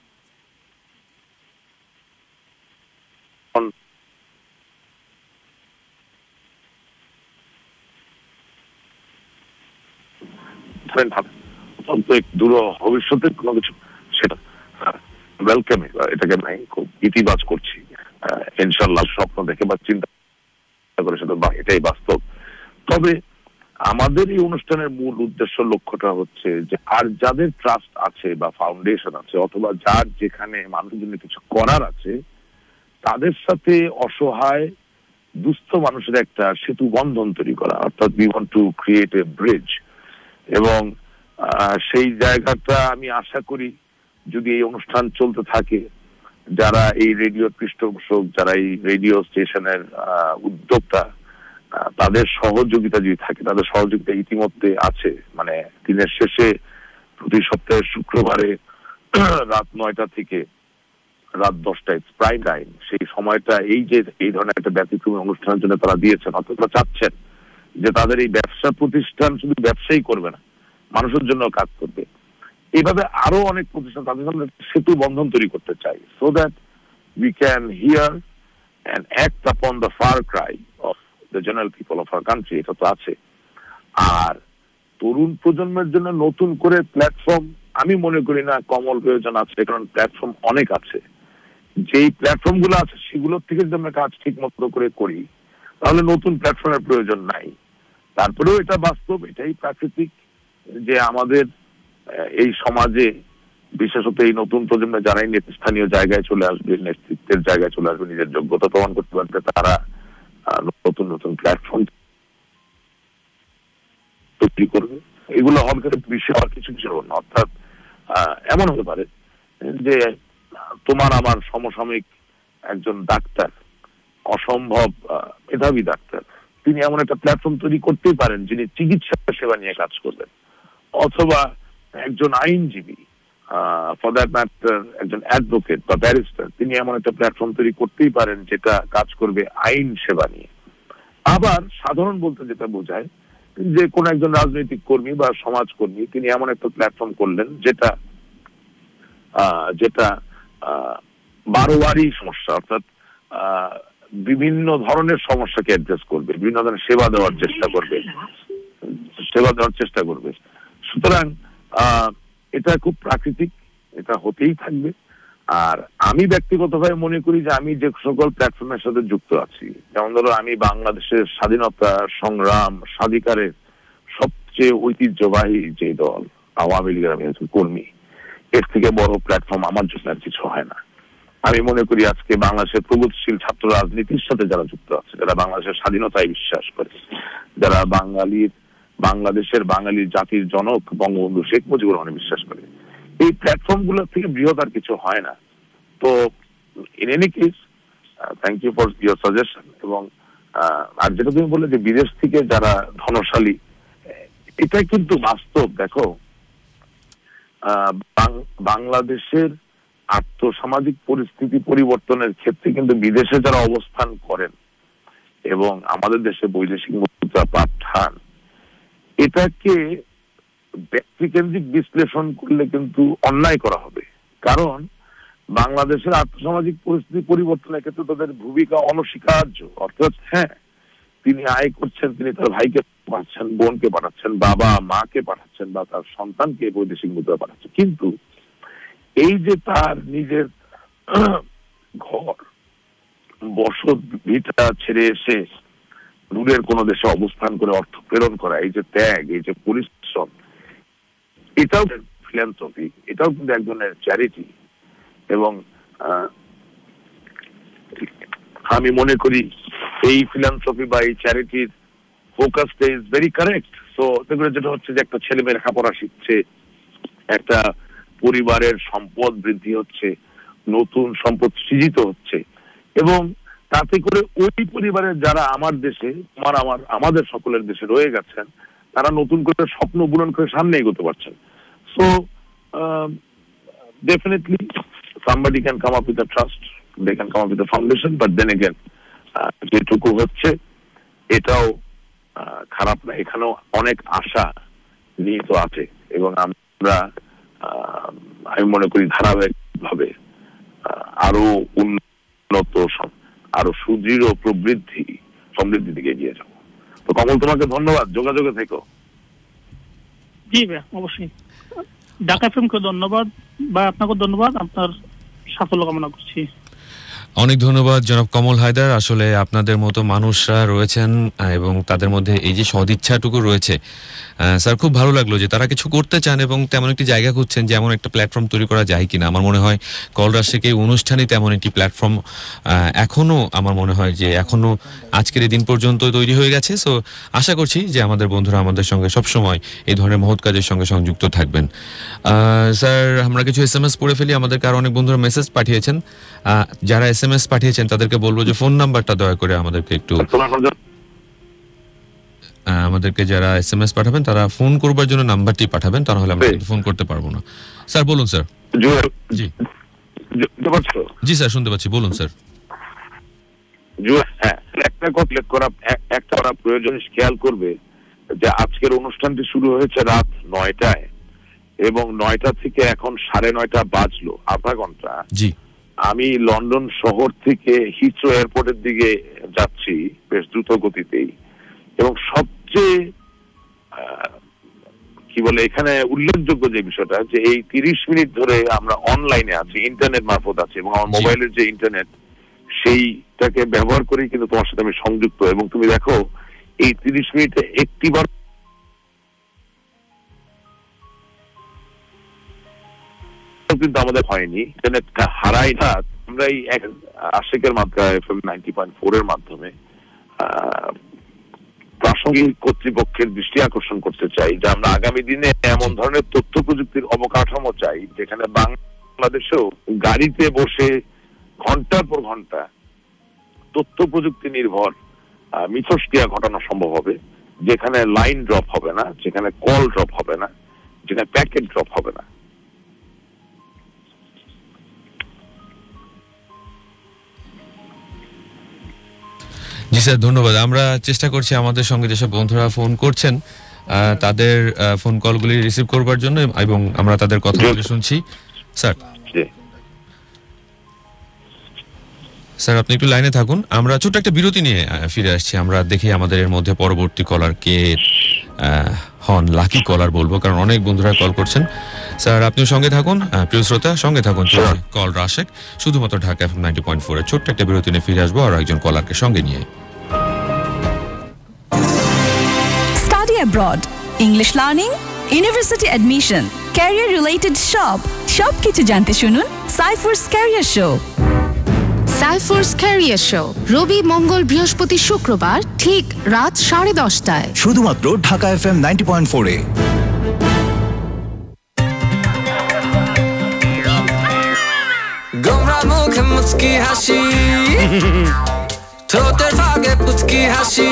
দূর ভবিষ্যতে কোনো কিছু সেটা ওয়েলকাম, এটাকে আমি খুব ইতিবাচ করছি। ইনশাল্লাহ স্বপ্ন দেখে বা চিন্তা করে সেটা এটাই বাস্তব। তবে আমাদের এই অনুষ্ঠানের মূল উদ্দেশ্য, লক্ষ্যটা হচ্ছে যে আর যাদের ট্রাস্ট আছে বা ফাউন্ডেশন আছে, অথবা যার যেখানে মানুষের জন্য কিছু করার আছে, তাদের সাথে অসহায় দুস্থ মানুষের একটা সেতু বন্ধন তৈরি করা, অর্থাৎ we want to create a bridge. এবং সেই জায়গাটা আমি আশা করি যদি এই অনুষ্ঠান চলতে থাকে, যারা এই রেডিওর পৃষ্ঠপোষক, যারা এই রেডিও স্টেশনের উদ্যোক্তা, তাদের সহযোগিতা যদি থাকে, তাদের সহযোগিতা ইতিমধ্যে আছে। মানে দিনের শেষে প্রতি সপ্তাহের শুক্রবারে রাত নয়টা থেকে রাত দশটায় প্রাইম টাইম, সেই সময়টা এই যে এই ধরনের একটা ব্যতিক্রমী অনুষ্ঠানের জন্য তারা দিয়েছেন, অথবা চাচ্ছেন যে তাদের এই ব্যবসা প্রতিষ্ঠান শুধু ব্যবসাই করবে না, মানুষের জন্য কাজ করবে। এইভাবে আরো অনেক প্রতিষ্ঠান তাদের সামনে সেতু বন্ধন তৈরি করতে চাই, so that we can hear and act upon the far cry of the general people of our country. এটা তো আছে। আর তরুণ প্রজন্মের জন্য নতুন করে প্ল্যাটফর্ম আমি মনে করি না কমল প্রয়োজন আছে, কারণ প্ল্যাটফর্ম অনেক আছে। যেই প্ল্যাটফর্ম গুলো আছে সেগুলোর থেকে যদি আমরা কাজ ঠিক মতো করে করি, তাহলে নতুন প্ল্যাটফর্মের প্রয়োজন নাই। তারপরেও এটা বাস্তব, এটাই প্রাকৃতিক যে আমাদের এই সমাজে বিশেষত এই নতুন প্রজন্মে যারাই নেতৃস্থানীয় জায়গায় চলে আসবে, নেতৃত্বের জায়গায় চলে আসবে, নিজের যোগ্যতা প্রমাণ করতে পারবে, তারা নতুন নতুন প্ল্যাটফর্ম তৈরি করবে। এগুলো হবে বিষয় আর কিছু কিছু না। অর্থাৎ এমন হতে পারে যে তোমার আমার সমসাময়িক একজন ডাক্তার, অসম্ভব মেধাবী ডাক্তার, তিনি এমন একটা প্ল্যাটফর্ম তৈরি করতেই পারেন যিনি চিকিৎসা সেবা নিয়ে কাজ করবেন, অথবা একজন আইনজীবী, ফর দ্যাট ম্যাটার একজন অ্যাডভোকেট বা ব্যারিস্টার, তিনি এমন একটা প্ল্যাটফর্ম তৈরি করতেই পারেন যেটা কাজ করবে আইন সেবা নিয়ে। আবার সাধারণ বলতে যেটা বোঝায় যে কোন একজন রাজনৈতিক কর্মী বা সমাজকর্মী তিনি এমন একটা প্ল্যাটফর্ম করলেন যেটা যেটা বারোয়ারি সমস্যা, অর্থাৎ বিভিন্ন ধরনের সমস্যাকে অ্যাড্রেস করবে, বিভিন্ন ধরনের সেবা দেওয়ার চেষ্টা করবে সেবা দেওয়ার চেষ্টা করবে সুতরাং এটা খুব প্রাকৃতিক, এটা হতেই থাকবে। আর আমি ব্যক্তিগতভাবে মনে করি যে আমি যে সকল প্ল্যাটফর্মের সাথে যুক্ত আছি, যেমন ধরো আমি বাংলাদেশের স্বাধীনতা সংগ্রাম স্বাধিকারের সবচেয়ে ঐতিহ্যবাহী যে দল আওয়ামী লীগের আমি একজন কর্মী, এর থেকে বড় প্ল্যাটফর্ম আমার জন্য আর কিছু হয় না। আমি মনে করি আজকে বাংলাদেশের প্রগতিশীল ছাত্র রাজনীতির সাথে যারা যুক্ত আছে, যারা বাংলাদেশের স্বাধীনতায় বিশ্বাস করে, যারা বাঙালির বাংলাদেশের বাঙালি জাতির জনক বঙ্গবন্ধু শেখ মুজিবুর রহমানে বিশ্বাস করে, এই প্ল্যাটফর্ম গুলো থেকে বৃহৎ আর কিছু হয় না। তো in any case thank you for your suggestion. এবং আর যেটা তুমি বললে যে বিদেশ থেকে যারা ধনশালী, এটা কিন্তু বাস্তব। দেখো বাংলাদেশের আর্থসামাজিক পরিস্থিতি পরিবর্তনের ক্ষেত্রে কিন্তু বিদেশে যারা অবস্থান করেন এবং আমাদের দেশে বৈদেশিক মুদ্রা পাঠান, এটাকে ব্যক্তিকেন্দ্রিক বিশ্লেষণ করলে কিন্তু অন্যায় করা হবে। কারণ বাংলাদেশের আর্থসামাজিক পরিস্থিতি পরিবর্তনের ক্ষেত্রে তাদের ভূমিকা অনস্বীকার্য। অর্থাৎ হ্যাঁ, তিনি আয় করছেন, তিনি তার ভাইকে পাঠাচ্ছেন, বোনকে পাঠাচ্ছেন, বাবা মাকে পাঠাচ্ছেন, বা তার সন্তানকে বৈদেশিক মুদ্রা পাঠাচ্ছেন, কিন্তু এই যে তার নিজের ঘর বসত ভিটা ছেড়ে এসে দূরের কোন দেশে অবস্থান করে অর্থ প্রেরণ করা, এই যে ত্যাগ, এই যে পরিশ্রম, এটাও ফিলান্থ্রপি, এটাও কিন্তু এক ধরনের চ্যারিটি। এবং আমি মনে করি এই ফিলান্থ্রপি বা এই চ্যারিটির ফোকাসটা ইজ ভেরি কারেক্ট। সো যেটা হচ্ছে যে একটা ছেলে মেয়ে লেখাপড়া শিখছে, একটা পরিবারের সম্পদ বৃদ্ধি হচ্ছে, নতুন সম্পদ সৃজিত হচ্ছে, এবং তাতে করে ওই পরিবারের যারা আমার দেশে, আমার আমার আমাদের সকলের দেশে রয়ে গেছেন, তারা নতুন করে স্বপ্ন পূরণ করে সামনে এগোতে পারছেন। So definitely somebody can come up with a trust, they can come up with a foundation, but then again যেটুকু হচ্ছে এটাও খারাপ না, এখানেও অনেক আশা নিহিত আছে। এবং আমরা আমি মনে করি ধারাবাহিকভাবে আরো উন্নত, আরো সুদৃঢ় প্রবৃদ্ধি সমৃদ্ধি দিকে এগিয়ে যাবো। তো কমল, তোমাকে ধন্যবাদ, যোগাযোগে থেকো। জি ভাই, অবশ্যই। ঢাকা এফএম কে ধন্যবাদ বা আপনাকে ধন্যবাদ, আপনার সাফল্য কামনা করছি। অনেক ধন্যবাদ জনাব কমল হায়দার। আসলে আপনাদের মতো মানুষরা রয়েছেন এবং তাদের মধ্যে এই যে সদিচ্ছাটুকু রয়েছে, স্যার খুব ভালো লাগলো যে তারা কিছু করতে চান এবং তেমন একটি জায়গা খুঁজছেন যে এমন একটা প্ল্যাটফর্ম তৈরি করা যায় কিনা। আমার মনে হয় কল রাশেক এই অনুষ্ঠানই তেমন একটি প্ল্যাটফর্ম এখনো আমার মনে হয় যে এখনো আজকের এই দিন পর্যন্ত তৈরি হয়ে গেছে। সো আশা করছি যে আমাদের বন্ধুরা আমাদের সঙ্গে সবসময় এই ধরনের মহৎ কাজের সঙ্গে সংযুক্ত থাকবেন। স্যার, আমরা কিছু এস এম এস পড়ে ফেলি। আমাদেরকে আরো অনেক বন্ধুরা মেসেজ পাঠিয়েছেন। যারা এস এম এস পাঠিয়েছেন তাদেরকে বলবো যে ফোন নাম্বারটা দয়া করে আমাদেরকে একটু, আমাদেরকে যারা এস এম এস পাঠাবেন তারা ফোন করবার জন্য নাম্বারটি পাঠাবেন, তাহলে আমরা ফোন করতে পারবো না। স্যার বলুন স্যার। জি জি স্যার, শুনতে পাচ্ছি, বলুন স্যার। একটা কথা করা একটা করা প্রয়োজন, খেয়াল করবে যে আজকের অনুষ্ঠানটি শুরু হয়েছে রাত নয়টায় এবং নয়টা থেকে এখন সাড়ে নয়টা বাজলো, আধা ঘন্টা। জি, আমি লন্ডন শহর থেকে হিথ্রো এয়ারপোর্টের দিকে যাচ্ছি বেশ দ্রুত গতিতেই, এবং সবচেয়ে কি বলে এখানে উল্লেখযোগ্য যে বিষয়টা, যে এই তিরিশ মিনিট ধরে আমরা অনলাইনে আছি, ইন্টারনেট মারফত আছি, এবং আমার মোবাইলের যে ইন্টারনেট সেইটাকে ব্যবহার করেই কিন্তু তোমার সাথে আমি সংযুক্ত। এবং তুমি দেখো এই তিরিশ মিনিটে একটিবার কিন্তু আমাদের হয়নি, ইন্টারনেট হারাই না। আমরা এই আশিকের মাধ্যমে এফএম নাইনটি পয়েন্ট ফোর এর মাধ্যমে প্রাসঙ্গিক কর্তৃপক্ষের দৃষ্টি আকর্ষণ করতে চাই যে আমরা আগামী দিনে এমন ধরনের তথ্য প্রযুক্তির অবকাঠামো চাই যেখানে বাংলাদেশেও গাড়িতে বসে ঘন্টার পর ঘন্টা তথ্য প্রযুক্তি নির্ভর মিথস্ক্রিয়া ঘটানো সম্ভব হবে, যেখানে লাইন ড্রপ হবে না, যেখানে কল ড্রপ হবে না, যেখানে প্যাকেট ড্রপ হবে না। জি স্যার, ধন্যবাদ। আমরা চেষ্টা করছি আমাদের সঙ্গে যেসব বন্ধুরা ফোন করছেন তাদের ফোন কলগুলি রিসিভ করবার জন্য এবং আমরা তাদের কথাগুলি শুনছি। স্যার স্যার আপনি একটু লাইনে থাকুন, আমরা ছোট্ট একটা বিরতি নিয়ে ফিরে আসছি। আমরা দেখি আমাদের এর মধ্যে পরবর্তী কলার কে হন, লাকি কলার বলবো, কারণ অনেক বন্ধুরা কল করছেন। স্যার আপনিও সঙ্গে থাকুন, প্রিয় শ্রোতা সঙ্গে থাকুন। কল রাশেক, শুধুমাত্র Dhaka FM ninety point four এর ছোট্ট একটা বিরতি নিয়ে ফিরে আসবো আর একজন কলারকে সঙ্গে নিয়ে। Study abroad, English learning, university admission, career related সব সবকিছু জানতে শুনুন Ciphers career show. Ciphers career show রবি, মঙ্গল, বৃহস্পতি, শুক্রবার ঠিক রাত সাড়ে দশটায় শুধুমাত্র Dhaka FM ninety point four এ। গোমরা মুখে মুচকি হাসি, ঠোঁটের ফাঁকে পুচকি হাসি,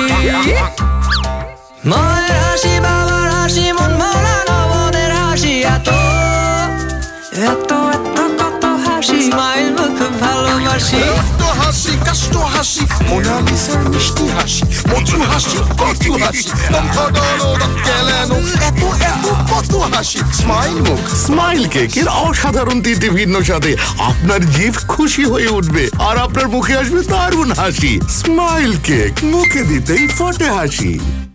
মায়ের হাসি, বাবার হাসি, মন ভরা নবনের হাসি, এত এত এত কত হাসি, স্মাইল মুখ ভালোবাসি, রক্ত হাসি, কষ্ট হাসি, মোনালিসার মিষ্টি হাসি, মধু হাসি, কচু হাসি, কেলেনো, এত এত কত হাসি, স্মাইল মুখ। স্মাইল কেকের অসাধারণ তিনটি ভিন্ন স্বাদে আপনার জিভ খুশি হয়ে উঠবে আর আপনার মুখে আসবে দারুণ হাসি। স্মাইল কেক, মুখে দিতেই ফোটে হাসি।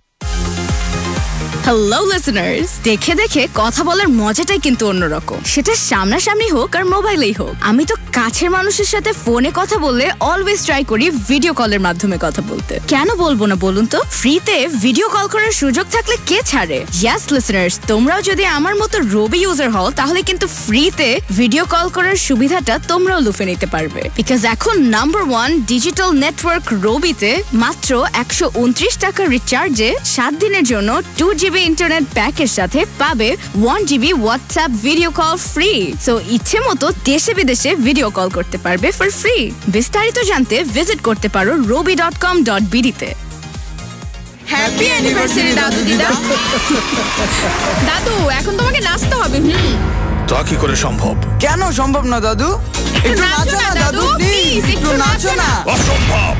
হ্যালো লিসেনার্স, দেখে দেখে কথা বলার মজাটাই কিন্তু অন্যরকম, সেটা সামনাসামনি হোক আর মোবাইলেই হোক। আমি তো কাছের মানুষের সাথে ফোনে কথা বললে অলওয়েজ ট্রাই করি ভিডিও কলের মাধ্যমে কথা বলতে। কেন বলবো না বলুন তো? ফ্রিতে ভিডিও কল করার সুযোগ থাকলে কে ছাড়ে? ইয়েস লিসেনার্স, তোমরাও যদি আমার মতো রবি ইউজার হও তাহলে কিন্তু ফ্রিতে ভিডিও কল করার সুবিধাটা তোমরাও লুফে নিতে পারবে। বিকজ এখন নাম্বার ওয়ান ডিজিটাল নেটওয়ার্ক রবিতে মাত্র একশো উনত্রিশ টাকা রিচার্জে সাত দিনের জন্য টু জিবি ইন্টারনেট প্যাকের সাথে পাবে one GB WhatsApp video call free. So ইচ্ছে মতো দেশে বিদেশে ভিডিও কল করতে পারবে ফর ফ্রি। বিস্তারিত জানতে ভিজিট করতে পারো Robi dot com dot BD তে। হ্যাপি অ্যানিভার্সারি দাদু দিদা। দাদু এখন তোমাকে নাচতে হবে। হুম, তা কি করে সম্ভব? কেন সম্ভব না দাদু? একটু নাচো না দাদু, প্লিজ একটু নাচো না। অসম্ভব।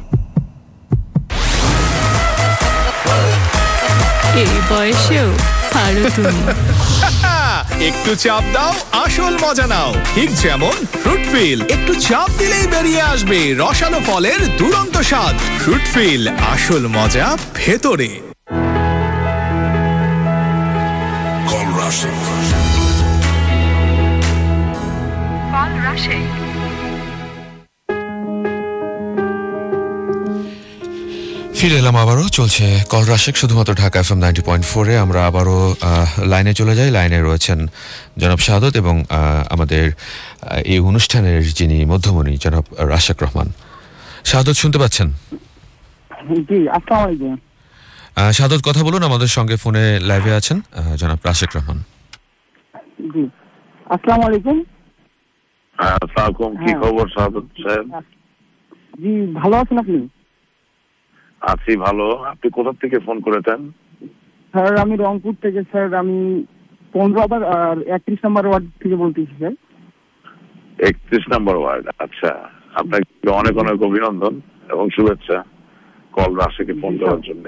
এই বয়সেও পারো তুমি। একটু চাপ দাও, আসল মজা নাও। ঠিক যেমন ফ্রুটফিল, একটু চাপ দিলেই বেরিয়ে আসবে রসালো ফলের দুরন্ত স্বাদ। ফ্রুটফিল, আসল মজা ভেতরে। কল রাশেক। কল রাশেক। ফিরে এলাম আবারও, চলছে কল রাশেক শুধুমাত্র Dhaka FM ninety point four এ। আমরা আবারও লাইনে চলে যাই। লাইনে রয়েছেন জনাব শাহাদত এবং আমাদের এই অনুষ্ঠানের যিনি মধ্যমণি জনাব রাশেক রহমান। শাহাদত শুনতে পাচ্ছেন? জি, আসসালামু আলাইকুম। শাহাদত কথা বলুন, আমাদের সঙ্গে ফোনে লাইভে আছেন জনাব রাশেক রহমান। জি, আসসালামু আলাইকুম। আসসালামু, কি খবর শাহাদত সাহেব? জি, ভালো আছেন আপনি? আছি ভালো। আপনি কোথা থেকে ফোন করেছেন? স্যার আমি রংপুর থেকে। স্যার আমি পনেরো আবার আর একত্রিশ নম্বর ওয়ার্ড থেকে বলতেছি স্যার। একত্রিশ নম্বর ওয়ার্ড, আচ্ছা। আপনাকে অনেক অনেক অভিনন্দন এবং শুভেচ্ছা কল রাশেকে ফোন করার জন্য।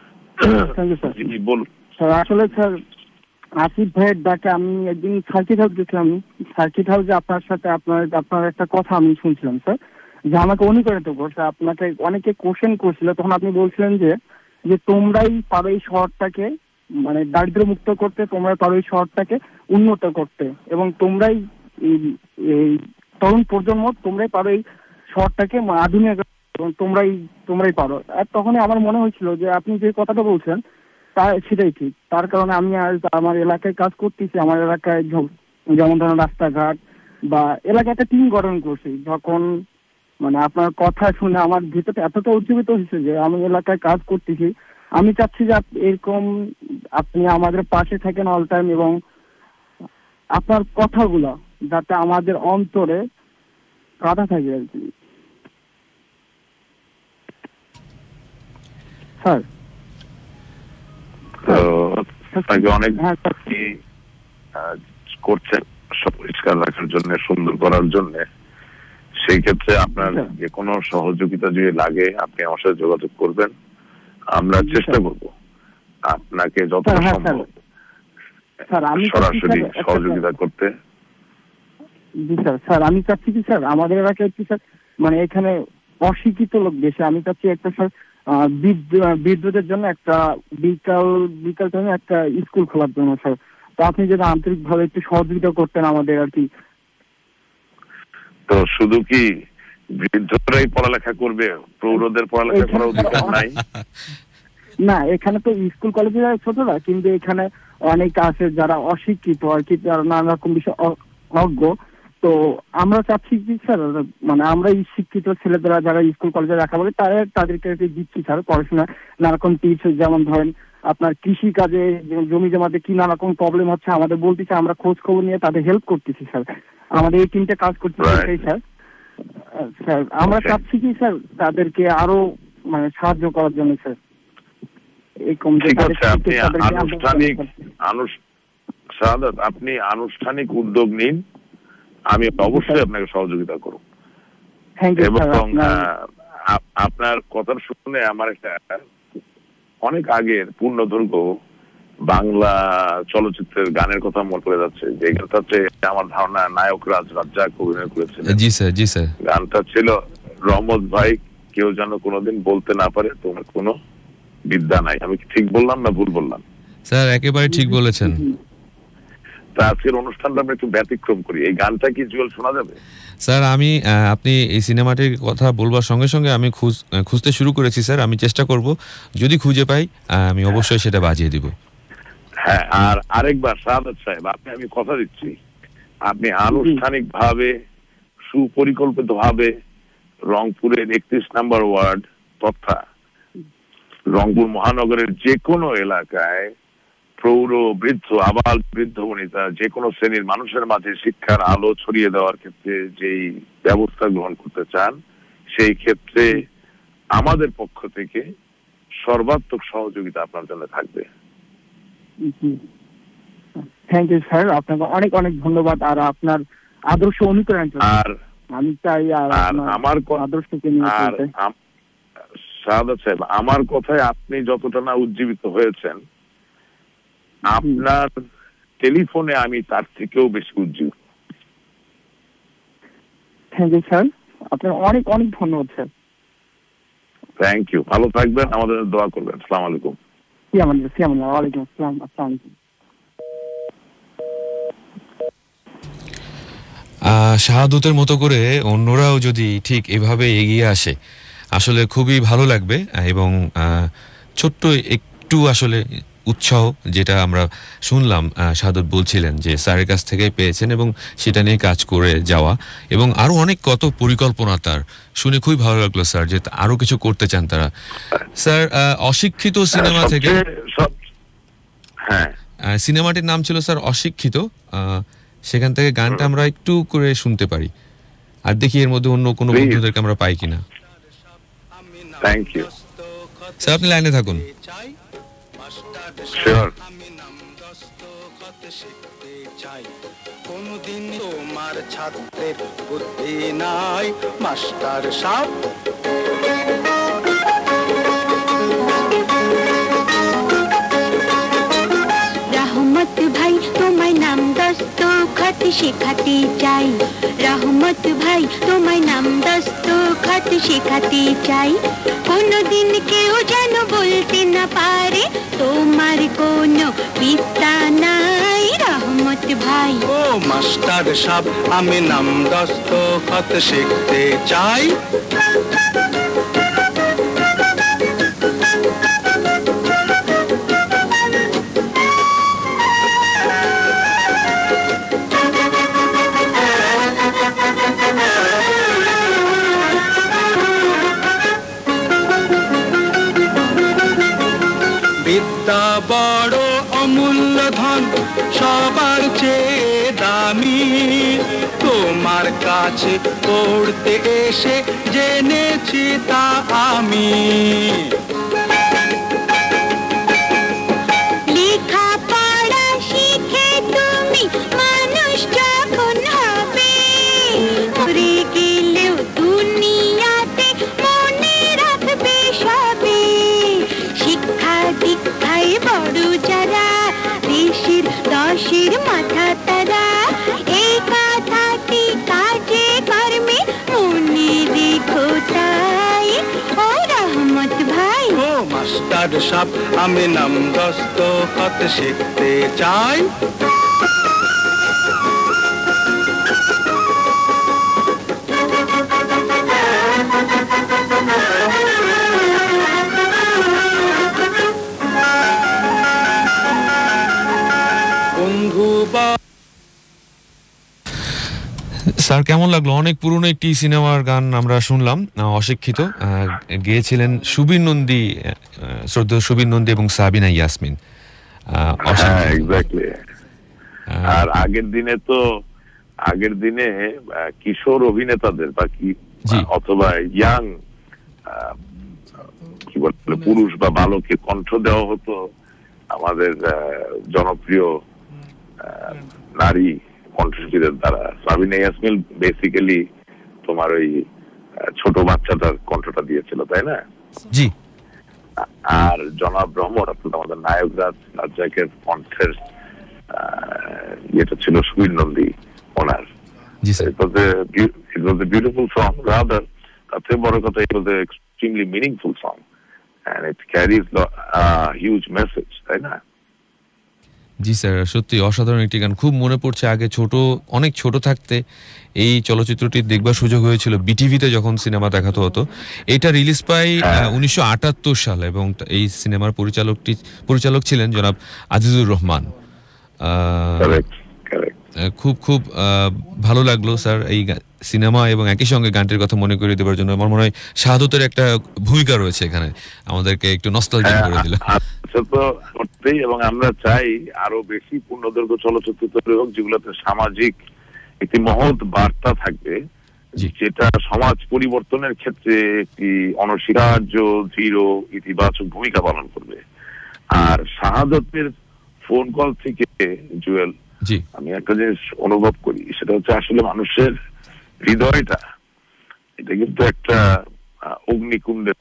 বলুন স্যার। আসলে স্যার আসিফ ভাইয়ের ডাকে আমি একদিন সার্কিট হাউস গেছিলাম। সার্কিট হাউসে আপনার সাথে আপনার আপনার একটা কথা আমি শুনছিলাম স্যার, যে আমাকে অনুপ্রাণিত করছে। আপনাকে অনেকে কোশ্চেন করছিল, তখন আপনি বলছিলেন যে যে তোমরাই পারো এই শহরটাকে মানে দারিদ্র মুক্ত করতে, তোমরাই পারো এই শহরটাকে উন্নত করতে, এবং তোমরাই এই তরুণ প্রজন্ম তোমরাই পারো এই শহরটাকে আধুনিক, তোমরাই তোমরাই পারো। আর তখনই আমার মনে হয়েছিল যে আপনি যে কথাটা বলছেন তা সেটাই ঠিক। তার কারণে আমি আজ আমার এলাকায় কাজ করতেছি। আমার এলাকায় যেমন ধরুন রাস্তাঘাট বা এলাকাতে টিম গঠন করছি, যখন মানে আপনার কথা শুনে আমার ভিতরটা এতটা উজ্জীবিত হয়েছে যে আমি এলাকায় কাজ করতেছি। আমি চাচ্ছি যে এরকম আপনি আমাদের পাশে থাকেন অল টাইম, এবং আপনার কথাগুলো যাতে আমাদের অন্তরে কাটা থাকে আর কি। স্যার আপনাকে অনেক করছেন সব পরিষ্কার রাখার জন্য, সুন্দর করার জন্য। সেই ক্ষেত্রে আপনার যে কোনো সহযোগিতা যদি লাগে আপনি আমার সাথে যোগাযোগ করবেন, আমরা চেষ্টা করব আপনাকে যত সম্ভব সরাসরি সহযোগিতা করতে। জি স্যার। স্যার আমি চাচ্ছি কি স্যার আমাদের এলাকায় কি স্যার মানে এখানে অশিক্ষিত লোক বেশি, আমি চাচ্ছি একটা স্যার বিদ্যুতের জন্য একটা বিকাল বিকাল টাইমে একটা স্কুল খোলার জন্য স্যার। তো আপনি যদি আন্তরিক ভাবে একটু সহযোগিতা করতেন আমাদের আর কি। তো শুধু কি বৃদ্ধরাই পড়ালেখা করবে, প্রৌঢ়দের পড়ালেখা করার অধিকার নাই? না, এখানে তো স্কুল কলেজে ছোটরা, কিন্তু এখানে অনেক আছে যারা অশিক্ষিত আর কি, যারা নানা রকম বিষয় অজ্ঞ। তো আমরা চাচ্ছি কি স্যার মানে আমরা এই শিক্ষিত ছেলেদেরা যারা স্কুল কলেজে রাখা বলে তারা তাদেরকে দিচ্ছি স্যার পড়াশোনা নানা রকম টিপস, যেমন ধরেন আপনার কৃষি কাজে জমি জমাতে কি নানা রকম প্রবলেম হচ্ছে আমাদের বলতেছে, আমরা খোঁজ খবর নিয়ে তাদের হেল্প করতেছি স্যার। আমাদের এই তিনটে কাজ করতেছি স্যার। স্যার আমরা চাচ্ছি কি স্যার তাদেরকে আরো মানে সাহায্য করার জন্য স্যার। আপনি আনুষ্ঠানিক আপনি আনুষ্ঠানিক উদ্যোগ নিন, আমি অবশ্যই আপনাকে সহযোগিতা করব। এবং আপনার কথা শুনে আমার একটা অনেক আগের পূর্ণদৈর্ঘ্য বাংলা চলচ্চিত্রের গানের কথা মনে পড়ে যাচ্ছে, যে গানটাতে আমার ধারণা নায়ক রাজ রাজ্জাক অভিনয় করেছিলেন। জি স্যার, জি স্যার। গানটা ছিল রহমত ভাই কেউ যেন কোনোদিন বলতে না পারে তোমার কোনো বিদ্যা নাই। আমি কি ঠিক বললাম না ভুল বললাম? স্যার একেবারে ঠিক বলেছেন। তা আজকের অনুষ্ঠানটা আমরা একটু ব্যতিক্রম করি, এই গানটা কি জুয়েল শোনা যাবে? স্যার আমি আপনি এই সিনেমাটির কথা বলবার সঙ্গে সঙ্গে আমি খুঁজ খুঁজতে শুরু করেছি স্যার। আমি চেষ্টা করব, যদি খুঁজে পাই আমি অবশ্যই সেটা বাজিয়ে দিব। হ্যাঁ, আর আরেকবার সাহাদাত সাহেব আপনি আমি কথা দিচ্ছি, আপনি আনুষ্ঠানিক ভাবে সুপরিকল্পিত ভাবে রংপুরের একত্রিশ নাম্বার ওয়ার্ড তথা রংপুর মহানগরের যে কোনো এলাকায় প্রৌঢ় বৃদ্ধ আবাল বৃদ্ধ বনিতা যে কোনো শ্রেণীর মানুষের মাঝে শিক্ষার আলো ছড়িয়ে দেওয়ার ক্ষেত্রে যেই ব্যবস্থা গ্রহণ করতে চান, সেই ক্ষেত্রে আমাদের পক্ষ থেকে সর্বাত্মক সহযোগিতা আপনার জন্য থাকবে। থ্যাংক ইউ স্যার, আপনাকে অনেক অনেক ধন্যবাদ। আর আপনার আদর্শ অনুকরণ আর আমি চাই আর আমার আদর্শকে নিয়ে চলতে। সাহাদাত সাহেব আমার কথায় আপনি যতটা না উজ্জীবিত হয়েছেন, আপনার টেলিফোনে আমি তার থেকেও বেশি উজ্জীবিত। থ্যাংক ইউ স্যার, আপনার অনেক অনেক ধন্যবাদ স্যার। থ্যাংক ইউ, ভালো থাকবেন, আমাদের দোয়া করবেন। আসসালামু আলাইকুম। ওয়ালাইকুম আসসালাম। আসসালামু আলাইকুম। শাহাদতের মতো করে অন্যরাও যদি ঠিক এভাবে এগিয়ে আসে আসলে খুবই ভালো লাগবে। এবং ছোট্ট একটু আসলে উৎসাহ যেটা আমরা শুনলাম, শাহাদত বলছিলেন যে স্যারের কাছ থেকে পেয়েছেন এবং সেটা নিয়ে কাজ করে যাওয়া, এবং আরো অনেক কত পরিকল্পনা তার, শুনে খুবই ভালো লাগলো স্যার যে আরো কিছু করতে চান তারা। স্যার অশিক্ষিত সিনেমা থেকে, হ্যাঁ সিনেমাটির নাম ছিল স্যার অশিক্ষিত, সেখান থেকে গানটা আমরা একটু করে শুনতে পারি, আর দেখি এর মধ্যে অন্য কোনো বন্ধুদেরকে আমরা পাই কিনা। থ্যাংক ইউ স্যার, আপনি লাইনে থাকুন। কোনদিন তোমার ছাত্রের বুদ্ধি নাই মাস্টার সাহেব। রহমত ভাই তোমায় নাম দস্তখত শেখাতে চাই, রহমত ভাই তোমায় নাম দস্তখত শেখাতে চাই। কোনদিন কেউ যেন বলতে না পারে তোমার কোনো বিদ্যা নাই রহমত ভাই। ও মাস্টার সাহেব, আমি নাম দস্তখত শিখতে চাই। এটা বড় অমূল্য ধন সবার চেয়ে দামি তোমার কাছে পড়তে এসে জেনেছি তা আমি লেখাপড়া শিখে তুমি মানুষ যখন হবে মরে গেলেও দুনিয়াতে মনে রাখবে সবে শিক্ষা দীক্ষায় বড় যারা দেশের দশের মাথা তারা এই কথাটি কাজে কর্মে মনে রেখো তাই ও রহমত ভাই ও মাস্টার সাহেব আমি নাম দস্তখত শিখতে চাই স্যার কেমন লাগলো? অনেক পুরনো একটি সিনেমার গান আমরা শুনলাম, অশিক্ষিত। গেয়েছিলেন সুবীর নন্দী, শ্রদ্ধেয় সুবীর নন্দী এবং সাবিনা ইয়াসমিন। এক্স্যাক্টলি। আর আগের দিনে তো আগের দিনে কিশোর অভিনেতাদের বা কি অথবা ইয়াং কি বলে পুরুষ বা বালকের কণ্ঠ দেওয়া হতো আমাদের জনপ্রিয় নারী কণ্ঠশিল্পীদের দ্বারা। সাবিনা ইয়াসমিন বেসিক্যালি তোমার ওই ছোট বাচ্চাটার কণ্ঠটা দিয়েছিল, তাই না? জি। আর জনাব রহমত অর্থাৎ আমাদের নায়ক রাজ রাজ্জাকের কণ্ঠের ইয়েটা ছিল সুবীর নন্দী ওনার। It was a it was a beautiful song. Rather, তার থেকে বড় কথা, it was an extremely meaningful song, and it carries a huge message, তাই না? জি স্যার, সত্যি অসাধারণ একটি গান। খুব মনে পড়ছে আগে ছোট অনেক ছোট থাকতে এই চলচ্চিত্রটি দেখবার সুযোগ হয়েছিল বিটিভিতে যখন সিনেমা দেখাতে হতো। এটা রিলিজ পায় উনিশশো আটাত্তর সালে এবং এই সিনেমার পরিচালকটি পরিচালক ছিলেন জনাব আজিজুর রহমান। খুব খুব ভালো লাগলো স্যার এই সিনেমা এবং একই সঙ্গে গানটির কথা মনে করিয়ে দেওয়ার জন্য। আমার মনে হয় শাহাদতের একটা ভূমিকা রয়েছে এখানে, আমাদেরকে একটু নস্টালজিক করে দিল। এবং আমরা চাই আরো বেশি পূর্ণদৈর্ঘ্য চলচ্চিত্র তৈরি হোক যেগুলোতে সামাজিক একটি মহৎ বার্তা থাকবে, যেটা সমাজ পরিবর্তনের ক্ষেত্রে একটি অনস্বীকার্য দৃঢ় ইতিবাচক ভূমিকা পালন করবে। আর শাহাদতের ফোন কল থেকে জুয়েল আমি একটা জিনিস অনুভব করি, সেটা হচ্ছে আসলে মানুষের হৃদয়টা এটা কিন্তু একটা অগ্নিকুণ্ডের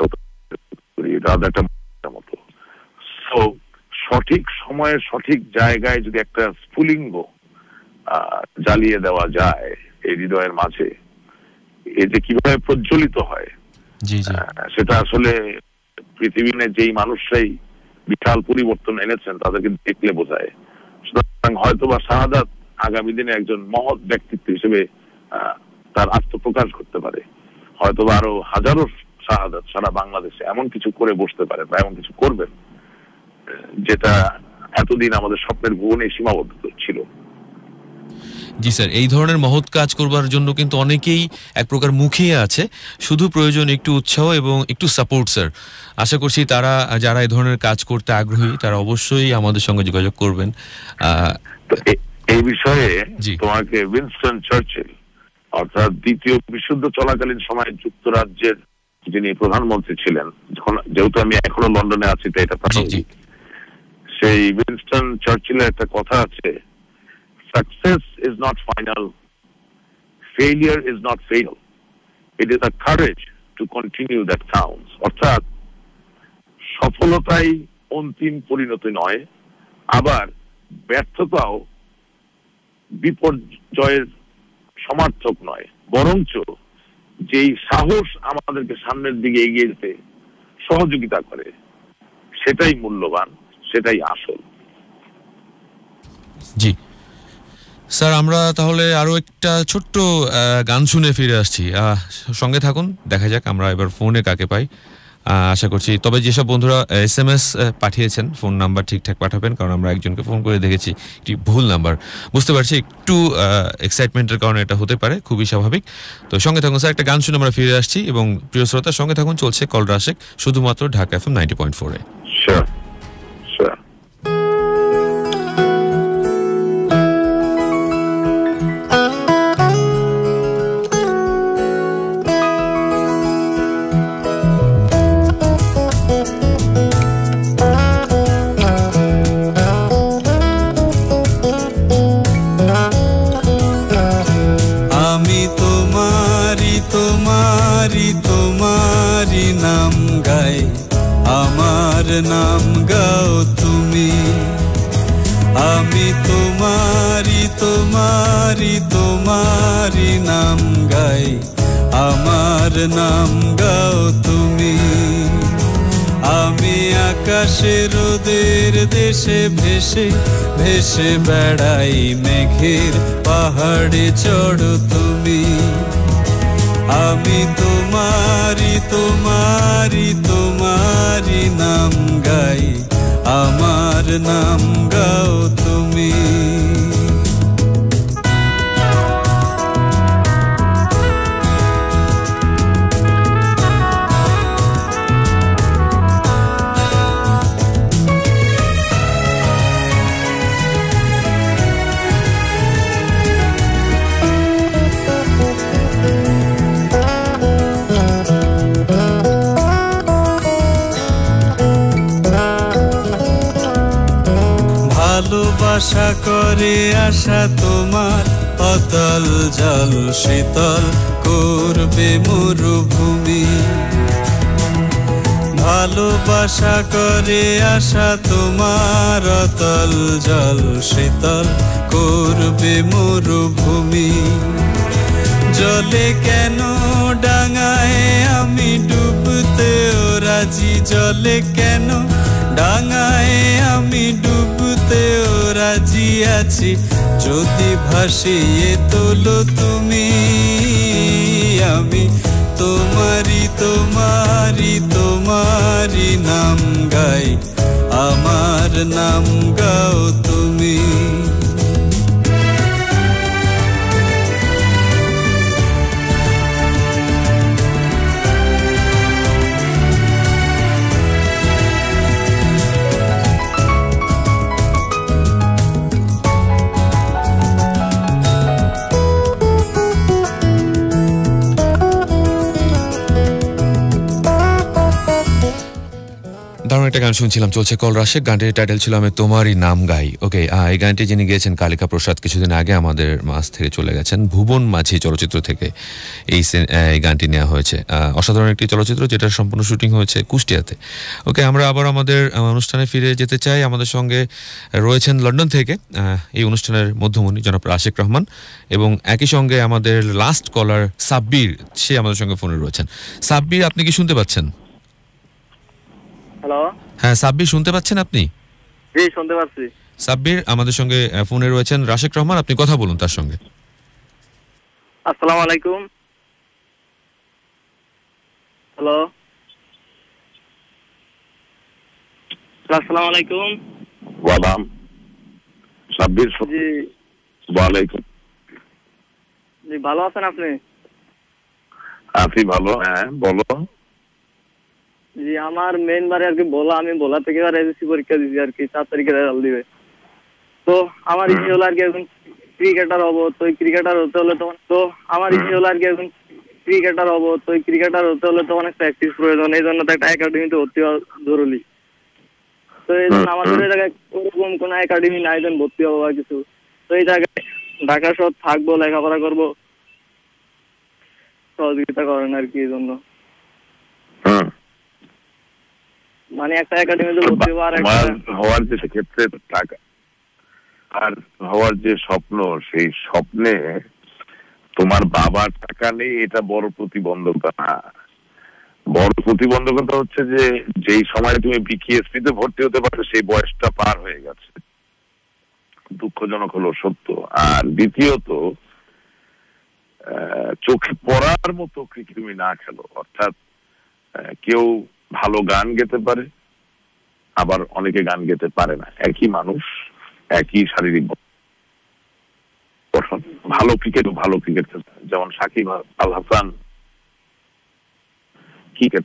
মতো। সো সঠিক সময়ে সঠিক জায়গায় যদি একটা স্ফুলিঙ্গ জ্বালিয়ে দেওয়া যায় এই হৃদয়ের মাঝে, এ যে কিভাবে প্রজ্বলিত হয় সেটা আসলে পৃথিবীতে যেই মানুষরাই বিশাল পরিবর্তন এনেছেন তাদেরকে দেখলে বোঝায়। সুতরাং হয়তো বা শাহাদাত আগামী দিনে একজন মহৎ ব্যক্তিত্ব হিসেবে তার আত্মপ্রকাশ করতে পারে। হয়তো বা আরো হাজারো শাহাদাত সারা বাংলাদেশে এমন কিছু করে বসতে পারে বা এমন কিছু করবেন যেটা এতদিন আমাদের স্বপ্নের ভুবনে সীমাবদ্ধ ছিল। জি স্যার, এই ধরনের মহৎ কাজ করবার জন্য কিন্তু অনেকেই এক প্রকার মুখিয়ে আছে, শুধু প্রয়োজন একটু উৎসাহ এবং একটু সাপোর্ট স্যার। আশা করছি তারা যারা এই ধরনের কাজ করতে আগ্রহী তারা অবশ্যই আমাদের সঙ্গে যোগাযোগ করবেন। এই বিষয়ে তোমাকে উইনস্টন চার্চিল অর্থাৎ দ্বিতীয় বিশ্বযুদ্ধ চলাকালীন সময় যুক্তরাজ্যের যিনি প্রধানমন্ত্রী ছিলেন, যখন যেহেতু আমি এখনো লন্ডনে আছি তাই এটা প্রাসঙ্গিক, সেই উইনস্টন চার্চিলের একটা কথা আছে, success is not final, failure is not fatal, it is a courage to continue that counts. অর্থাৎ সফলতাই অন্তিম পরিণতি নয়, আবার ব্যর্থতাও বিপর্যয়ের সমার্থক নয়, বরঞ্চ যেই সাহস আমাদেরকে সামনের দিকে এগিয়ে যেতে সহযোগিতা করে সেটাই মূল্যবান, সেটাই আসল। জি স্যার, আমরা তাহলে আরো একটা ছোট্ট গান শুনে ফিরে আসছি, সঙ্গে থাকুন। দেখা যাক আমরা এবার ফোনে কাকে পাই। আশা করছি, তবে যেসব বন্ধুরা এস এম এস পাঠিয়েছেন ফোন নাম্বার ঠিকঠাক পাঠাবেন, কারণ আমরা একজনকে ফোন করে দেখেছি একটি ভুল নাম্বার। বুঝতে পারছি একটু এক্সাইটমেন্টের কারণে এটা হতে পারে, খুবই স্বাভাবিক। তো সঙ্গে থাকুন স্যার, একটা গান শুনে আমরা ফিরে আসছি এবং প্রিয় শ্রোতার সঙ্গে থাকুন। চলছে কল রাশেক শুধুমাত্র Dhaka F M ninety point four এ। Sure, sure. তোমারি তোমারি নাম গাই আমার নাম গাও তুমি আমি তোমারি তোমারি তোমারি নাম গাই আমার নাম গাও তুমি আমি আকাশে রোদের দেশে ভেসে ভেসে বেড়াই মেঘের পাহাড়ে চড়ো তুমি আমি তোমারি তোমারি তোমারি নাম গাই আমার নাম গাও তুমি ভালোবাসা করে আশা তোমার অতল জল শীতল করবে মরুভূমি ভালোবাসা করে আশা তোমার অতল জল শীতল করবে মরুভূমি জলে কেন ডাঙায় আমি ডুবতেও রাজি জলে কেন ডাঙায় আমি ডুবতেও রাজি আছি যদি ভাসিয়ে তোলো তুমি আমি তোমারি তোমারি তোমারি নাম গাই আমার নাম গাও তুমি দারুণ একটা গান শুনছিলাম, চলছে কল রাশেক। গানটির টাইটেল ছিল আমি তোমারই নাম গাই। ওকে, এই গানটি যিনি গেয়েছেন কালিকা প্রসাদ, কিছুদিন আগে আমাদের মাঝ থেকে চলে গেছেন। ভুবন মাঝি চলচ্চিত্র থেকে এই এই গানটি নেওয়া হয়েছে। অসাধারণ একটি চলচ্চিত্র যেটার সম্পূর্ণ শুটিং হয়েছে কুষ্টিয়াতে। ওকে, আমরা আবার আমাদের অনুষ্ঠানে ফিরে যেতে চাই। আমাদের সঙ্গে রয়েছেন লন্ডন থেকে এই অনুষ্ঠানের মধ্যমণি জনাব রাশেক রহমান, এবং একই সঙ্গে আমাদের লাস্ট কলার সাব্বির, সে আমাদের সঙ্গে ফোনে রয়েছেন। সাব্বির, আপনি কি শুনতে পাচ্ছেন? হ্যালো, হ্যাঁ সাব্বির, শুনতে পাচ্ছেন আপনি? জি, শুনতে পাচ্ছি। সাব্বির, আমাদের সঙ্গে ফোনে রয়েছেন রাশেক রহমান, আপনি কথা বলুন তার সঙ্গে। আসসালামু আলাইকুম। হ্যালো, আসসালামু আলাইকুম। ওয়ালাম সাব্বির, জি ওয়ালাইকুম। জি, ভালো আছেন আপনি? আছি ভালো, হ্যাঁ বলো। জি, আমার মেইন বারে আর কি বলা, আমি বলা থেকে আর এসএসসি পরীক্ষা দিয়েছি আর কি, চার তারিখে রেজাল্ট দিবে। তো আমার ইচ্ছে হলো আর কি এখন ক্রিকেটার হবো। তো ক্রিকেটার হতে হলে তখন তো আমার ইচ্ছে হলো আর কি এখন ক্রিকেটার হবো। তো ক্রিকেটার হতে হলে তো অনেক প্র্যাকটিস প্রয়োজন, এই জন্য তো একটা একাডেমিতে ভর্তি হওয়া জরুরি। তো এই জন্য আমাদের এই জায়গায় ওরকম কোনো একাডেমি নাই যেন ভর্তি হবো বা কিছু। তো এই জায়গায় ঢাকা শহর থাকবো, লেখাপড়া করবো, সহযোগিতা করেন আর কি। এই জন্য মানে একটা একাডেমিতে ভর্তি হওয়ার হওয়ার যে সেক্ষেত্রে টাকা আর হওয়ার যে স্বপ্ন, সেই স্বপ্নে তোমার বাবার টাকা নেই, এটা বড় প্রতিবন্ধকতা না। বড় প্রতিবন্ধকতা হচ্ছে যে যেই সময় তুমি বিকেএসপি তে ভর্তি হতে পারো সেই বয়সটা পার হয়ে গেছে। দুঃখজনক হলো সত্য। আর দ্বিতীয়ত, চোখে পড়ার মতো ক্রিকেট তুমি না খেলো, অর্থাৎ কেউ ভালো গান গেতে পারে, আবার অনেকে গান গেতে পারে না। একই মানুষ, একই শারীরিক গঠন, ভালো ক্রিকেট ভালো ক্রিকেট খেলতে, যেমন সাকিব আল হাসান ক্রিকেট,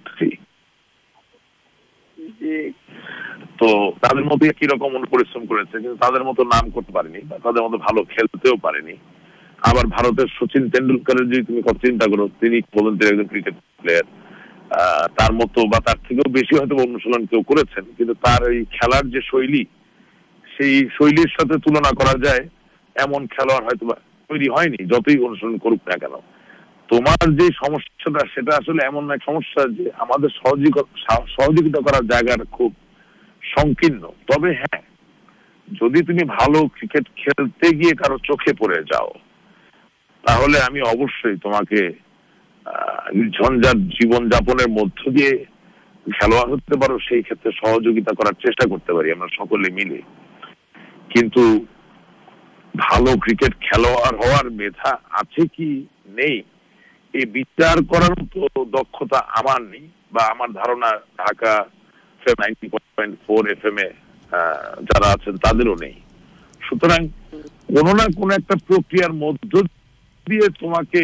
তো তাদের মতো একই রকম পরিশ্রম করেছে, কিন্তু তাদের মতো নাম করতে পারেনি বা তাদের মতো ভালো খেলতেও পারেনি। আবার ভারতের সচিন তেন্ডুলকারের যদি তুমি কথা চিন্তা করো, তিনি বলেন তিনি একজন ক্রিকেট প্লেয়ার, তার মতো বা তার থেকেও বেশি হয়তো অনুশীলন কেউ করেছেন, কিন্তু তার এই খেলার যে শৈলী, সেই শৈলীর সাথে তুলনা করা যায় এমন খেলোয়াড় হয়তো তৈরি হয়নি, যতই অনুশীলন করুক না কেন। তোমার যে সমস্যাটা সেটা আসলে এমন এক সমস্যা যে আমাদের সহযোগিতা করার জায়গাটা খুব সংকীর্ণ। তবে হ্যাঁ, যদি তুমি ভালো ক্রিকেট খেলতে গিয়ে কারো চোখে পড়ে যাও তাহলে আমি অবশ্যই তোমাকে ঝঞ্ঝাট জীবন যাপনের মধ্য দিয়ে খেলোয়াড় হতে পারো, সেই ক্ষেত্রে সহযোগিতা করার চেষ্টা করতে পারি আমরা সকলে মিলে। কিন্তু ভালো ক্রিকেট খেলোয়াড় হওয়ার মেধা আছে কি নেই এই বিচার করার মতো দক্ষতা আমার নেই, বা আমার ধারণা Dhaka ninety point four F M এ যারা আছেন তাদেরও নেই। সুতরাং কোনো না কোনো একটা প্রক্রিয়ার মধ্য দিয়ে তোমাকে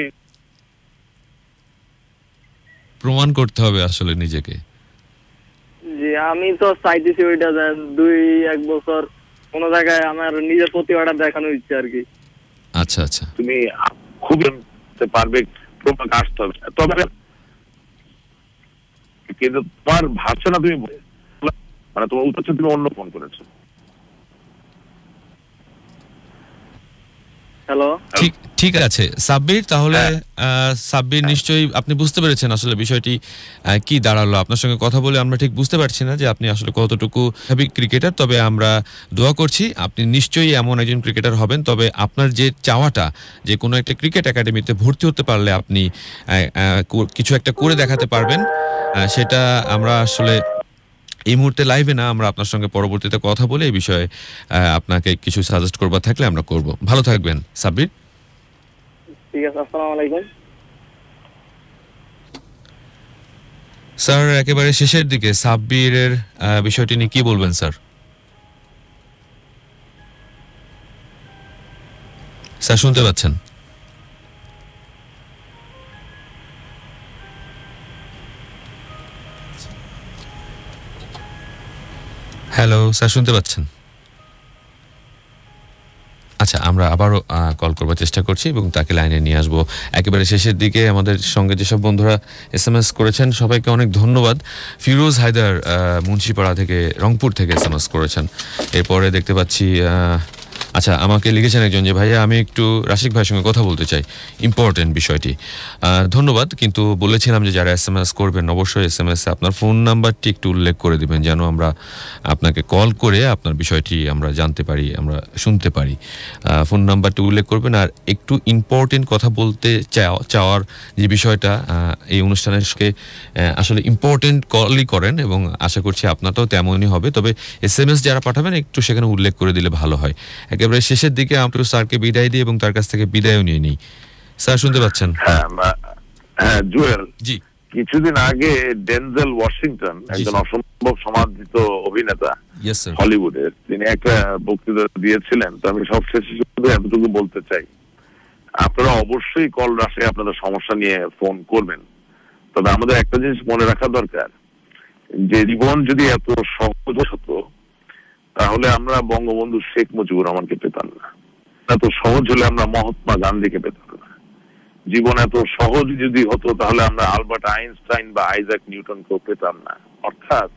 প্রমাণ করতে হবে আসলে নিজেকে। জি, আমি তো চাইতেছি ওইটা দুই এক বছর কোন জায়গায় আমার নিজের প্রতিভাটা দেখানোর ইচ্ছে আর কি। আচ্ছা আচ্ছা, তুমি খুব পারবে, প্রমাণ আসতে হবে। তবে কিন্তু তোমার ভাষা না, তুমি মানে তোমার উত্তর তুমি অন্য ফোন করেছো। হ্যালো, ঠিক ঠিক আছে সাব্বির, তাহলে সাব্বির নিশ্চয়ই আপনি বুঝতে পেরেছেন আসলে বিষয়টি কি দাঁড়ালো। আপনার সঙ্গে কথা বলে আমরা ঠিক বুঝতে পারছি না যে আপনি আসলে কতটুকু হেভি ক্রিকেটার, তবে আমরা দোয়া করছি আপনি নিশ্চয়ই এমন একজন ক্রিকেটার হবেন। তবে আপনার যে চাওয়াটা যে কোনো একটা ক্রিকেট একাডেমিতে ভর্তি হতে পারলে আপনি কিছু একটা করে দেখাতে পারবেন, সেটা আমরা আসলে এই মুহূর্তে লাইভে না, আমরা আপনার সঙ্গে পরবর্তীতে কথা বলে এই বিষয়ে আপনাকে কিছু সাজেস্ট করবার থাকলে আমরা করব। ভালো থাকবেন সাব্বির। ঠিক আছে, আসসালামু আলাইকুম স্যার। একেবারে শেষের দিকে সাব্বিরের বিষয়টি নিয়ে কি বলবেন স্যার? স্যার শুনতে পাচ্ছেন? হ্যালো স্যার, শুনতে পাচ্ছেন? আচ্ছা, আমরা আবারও কল করবার চেষ্টা করছি এবং তাকে লাইনে নিয়ে আসবো একেবারে শেষের দিকে। আমাদের সঙ্গে যেসব বন্ধুরা এস এম এস করেছেন সবাইকে অনেক ধন্যবাদ। ফিরোজ হায়দার মুন্সিপাড়া থেকে, রংপুর থেকে এস এম এস করেছেন। এরপরে দেখতে পাচ্ছি আচ্ছা আমাকে লিখেছেন একজন যে ভাইয়া আমি একটু রাশিক ভাইয়ের সঙ্গে কথা বলতে চাই, ইম্পর্টেন্ট বিষয়টি। ধন্যবাদ, কিন্তু বলেছিলাম যে যারা এস এম এস করবেন অবশ্যই এস এম এস আপনার ফোন নাম্বারটি একটু উল্লেখ করে দিবেন যেন আমরা আপনাকে কল করে আপনার বিষয়টি আমরা জানতে পারি, আমরা শুনতে পারি। ফোন নাম্বারটি উল্লেখ করবেন আর একটু ইম্পর্টেন্ট কথা বলতে চাওয়ার যে বিষয়টা এই অনুষ্ঠানের সঙ্গে আসলে ইম্পর্টেন্ট কলই করেন এবং আশা করছি আপনারটাও তেমনই হবে। তবে এস এম এস যারা পাঠাবেন একটু সেখানে উল্লেখ করে দিলে ভালো হয়। একেবারে শেষের দিকে আমরা স্যারকে বিদায় দিই এবং তার কাছ থেকে বিদায়ও নিয়ে নিই। স্যার শুনতে পাচ্ছেন? হ্যাঁ হ্যাঁ জুয়েল, জি। কিছুদিন আগে ডেনজেল ওয়াশিংটন, একজন অসম্ভব সমাদৃত অভিনেতা হলিউডের, তিনি একটা বক্তৃতা দিয়েছিলেন। তো আমি সবশেষে শুধু এতটুকু বলতে চাই, আপনারা অবশ্যই কল রাশে আপনাদের সমস্যা নিয়ে ফোন করবেন। তবে আমাদের একটা জিনিস মনে রাখা দরকার, যে জীবন যদি এত সহজ হতো তাহলে আমরা বঙ্গবন্ধু শেখ মুজিবুর রহমানকে পেতাম না। এত সহজ হলে আমরা মহাত্মা গান্ধীকে পেতাম না। জীবন এত সহজ যদি হতো তাহলে আমরা আলবার্ট আইনস্টাইন বা আইজাক নিউটনকেও পেতাম না। অর্থাৎ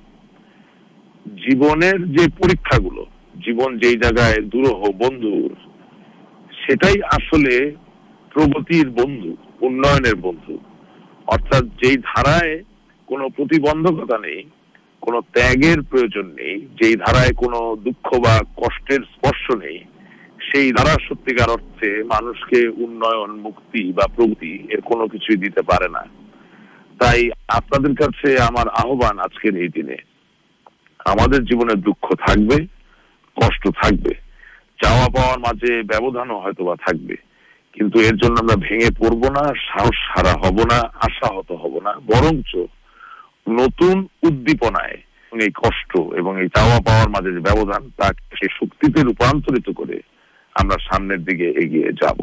জীবনের যে পরীক্ষাগুলো, জীবন যেই জায়গায় দুরূহ বন্ধুর, সেটাই আসলে প্রগতির বন্ধু, উন্নয়নের বন্ধু। অর্থাৎ যেই ধারায় কোনো প্রতিবন্ধকতা নেই, কোনো ত্যাগের প্রয়োজন নেই, যেই ধারায় কোনো দুঃখ বা কষ্টের স্পর্শ নেই, সেই ধারা সত্যিকার অর্থে মানুষকে উন্নয়ন, মুক্তি বা প্রগতি এর কোনো কিছুই দিতে পারে না। তাই আপনাদের কাছে আমার আহ্বান আজকের এই দিনে, আমাদের জীবনে দুঃখ থাকবে, কষ্ট থাকবে, চাওয়া পাওয়ার মাঝে ব্যবধানও হয়তো বা থাকবে, কিন্তু এর জন্য আমরা ভেঙে পড়বো না, সাহস হারা হব না, আশাহত হব না, বরঞ্চ নতুন উদ্দীপনায় এই কষ্ট এবং এই চাওয়া পাওয়ার মাঝে যে ব্যবধান, তাকে শক্তিতে রূপান্তরিত করে আমরা সামনের দিকে এগিয়ে যাব।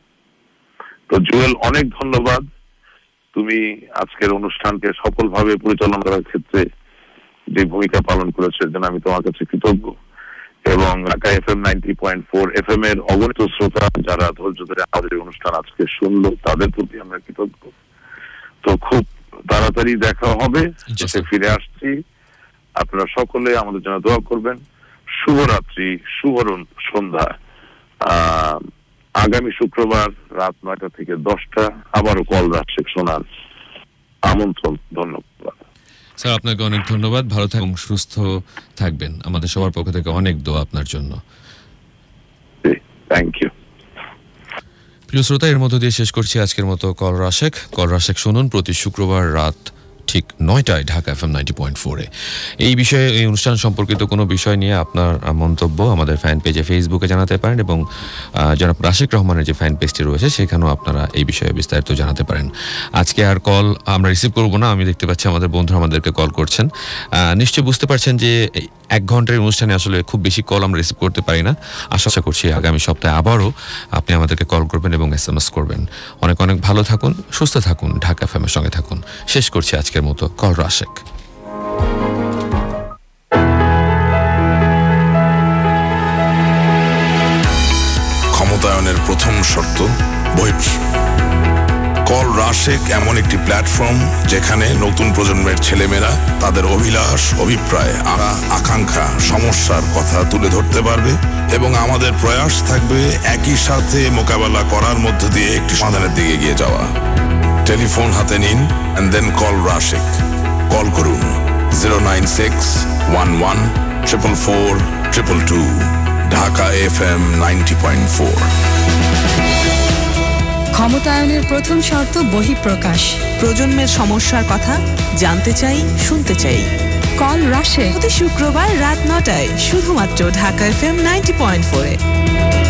তো জুয়েল, অনেক ধন্যবাদ। তুমি আজকের অনুষ্ঠানকে সফলভাবে পরিচালনা করার ক্ষেত্রে যে ভূমিকা পালন করেছো এর জন্য আমি তোমার কাছে কৃতজ্ঞ। এবং Dhaka F M ninety point four F M এর অগণিত শ্রোতা যারা ধৈর্য ধরে আমাদের অনুষ্ঠান আজকে শুনলো, তাদের প্রতি আমরা কৃতজ্ঞ। তো খুব তাড়াতাড়ি দেখা হবে, দেশে ফিরে আসছি। আপনারা সকলে আমাদের জন্য দোয়া করবেন। শুভরাত্রি, শুভ সন্ধ্যা। আহ আগামী শুক্রবার রাত নয়টা থেকে দশটা আবারও কল রাশেক শোনার আমন্ত্রণ। ধন্যবাদ স্যার, আপনাকে অনেক ধন্যবাদ। ভালো থাকুন, সুস্থ থাকবেন। আমাদের সবার পক্ষ থেকে অনেক দোয়া আপনার জন্য। Thank you. প্রিয় শ্রোতা, এর মধ্য দিয়ে শেষ করছি আজকের মতো কল রাশেক। কল রাশেক শুনুন প্রতি শুক্রবার রাত ঠিক নয়টায় ঢাকা এফএম নাইনটি পয়েন্ট ফোরে। এই বিষয়ে, এই অনুষ্ঠান সম্পর্কিত কোনো বিষয় নিয়ে আপনার মন্তব্য আমাদের ফ্যান পেজে ফেসবুকে জানাতে পারেন এবং জনাব রাশেক রহমানের যে ফ্যান পেজটি রয়েছে সেখানেও আপনারা এই বিষয়ে বিস্তারিত জানাতে পারেন। আজকে আর কল আমরা রিসিভ করব না। আমি দেখতে পাচ্ছি আমাদের বন্ধুরা আমাদেরকে কল করছেন। নিশ্চয়ই বুঝতে পারছেন যে এক ঘন্টার অনুষ্ঠানে আসলে খুব বেশি কল আমরা রিসিভ করতে পারি না। আশা করছি আগামী সপ্তাহে আবারও আপনি আমাদেরকে কল করবেন এবং এস এম এস করবেন। অনেক অনেক ভালো থাকুন, সুস্থ থাকুন, ঢাকা এফএম এর সঙ্গে থাকুন। শেষ করছি আজকের মতো কল রাশেক। ক্ষমতায়নের প্রথম শর্ত বহিঃ কল রাশেক এমন একটি প্ল্যাটফর্ম যেখানে নতুন প্রজন্মের ছেলেমেয়েরা তাদের অভিলাষ, অভিপ্রায়, আকাঙ্ক্ষা, সমস্যার কথা তুলে ধরতে পারবে এবং আমাদের প্রয়াস থাকবে একই সাথে মোকাবেলা করার মধ্য দিয়ে একটি সমাধানের দিকে এগিয়ে যাওয়া। টেলিফোন হাতে নিন এন্ড দেন কল রাশেক। কল করুন zero nine six one one triple four triple two. Dhaka F M ninety point four. ক্ষমতায়নের প্রথম শর্ত বহিঃপ্রকাশ। প্রজন্মের সমস্যার কথা জানতে চাই, শুনতে চাই। কল রাশেক প্রতি শুক্রবার রাত নটায় শুধুমাত্র ঢাকা এফএম নাইনটি পয়েন্ট ফোরে।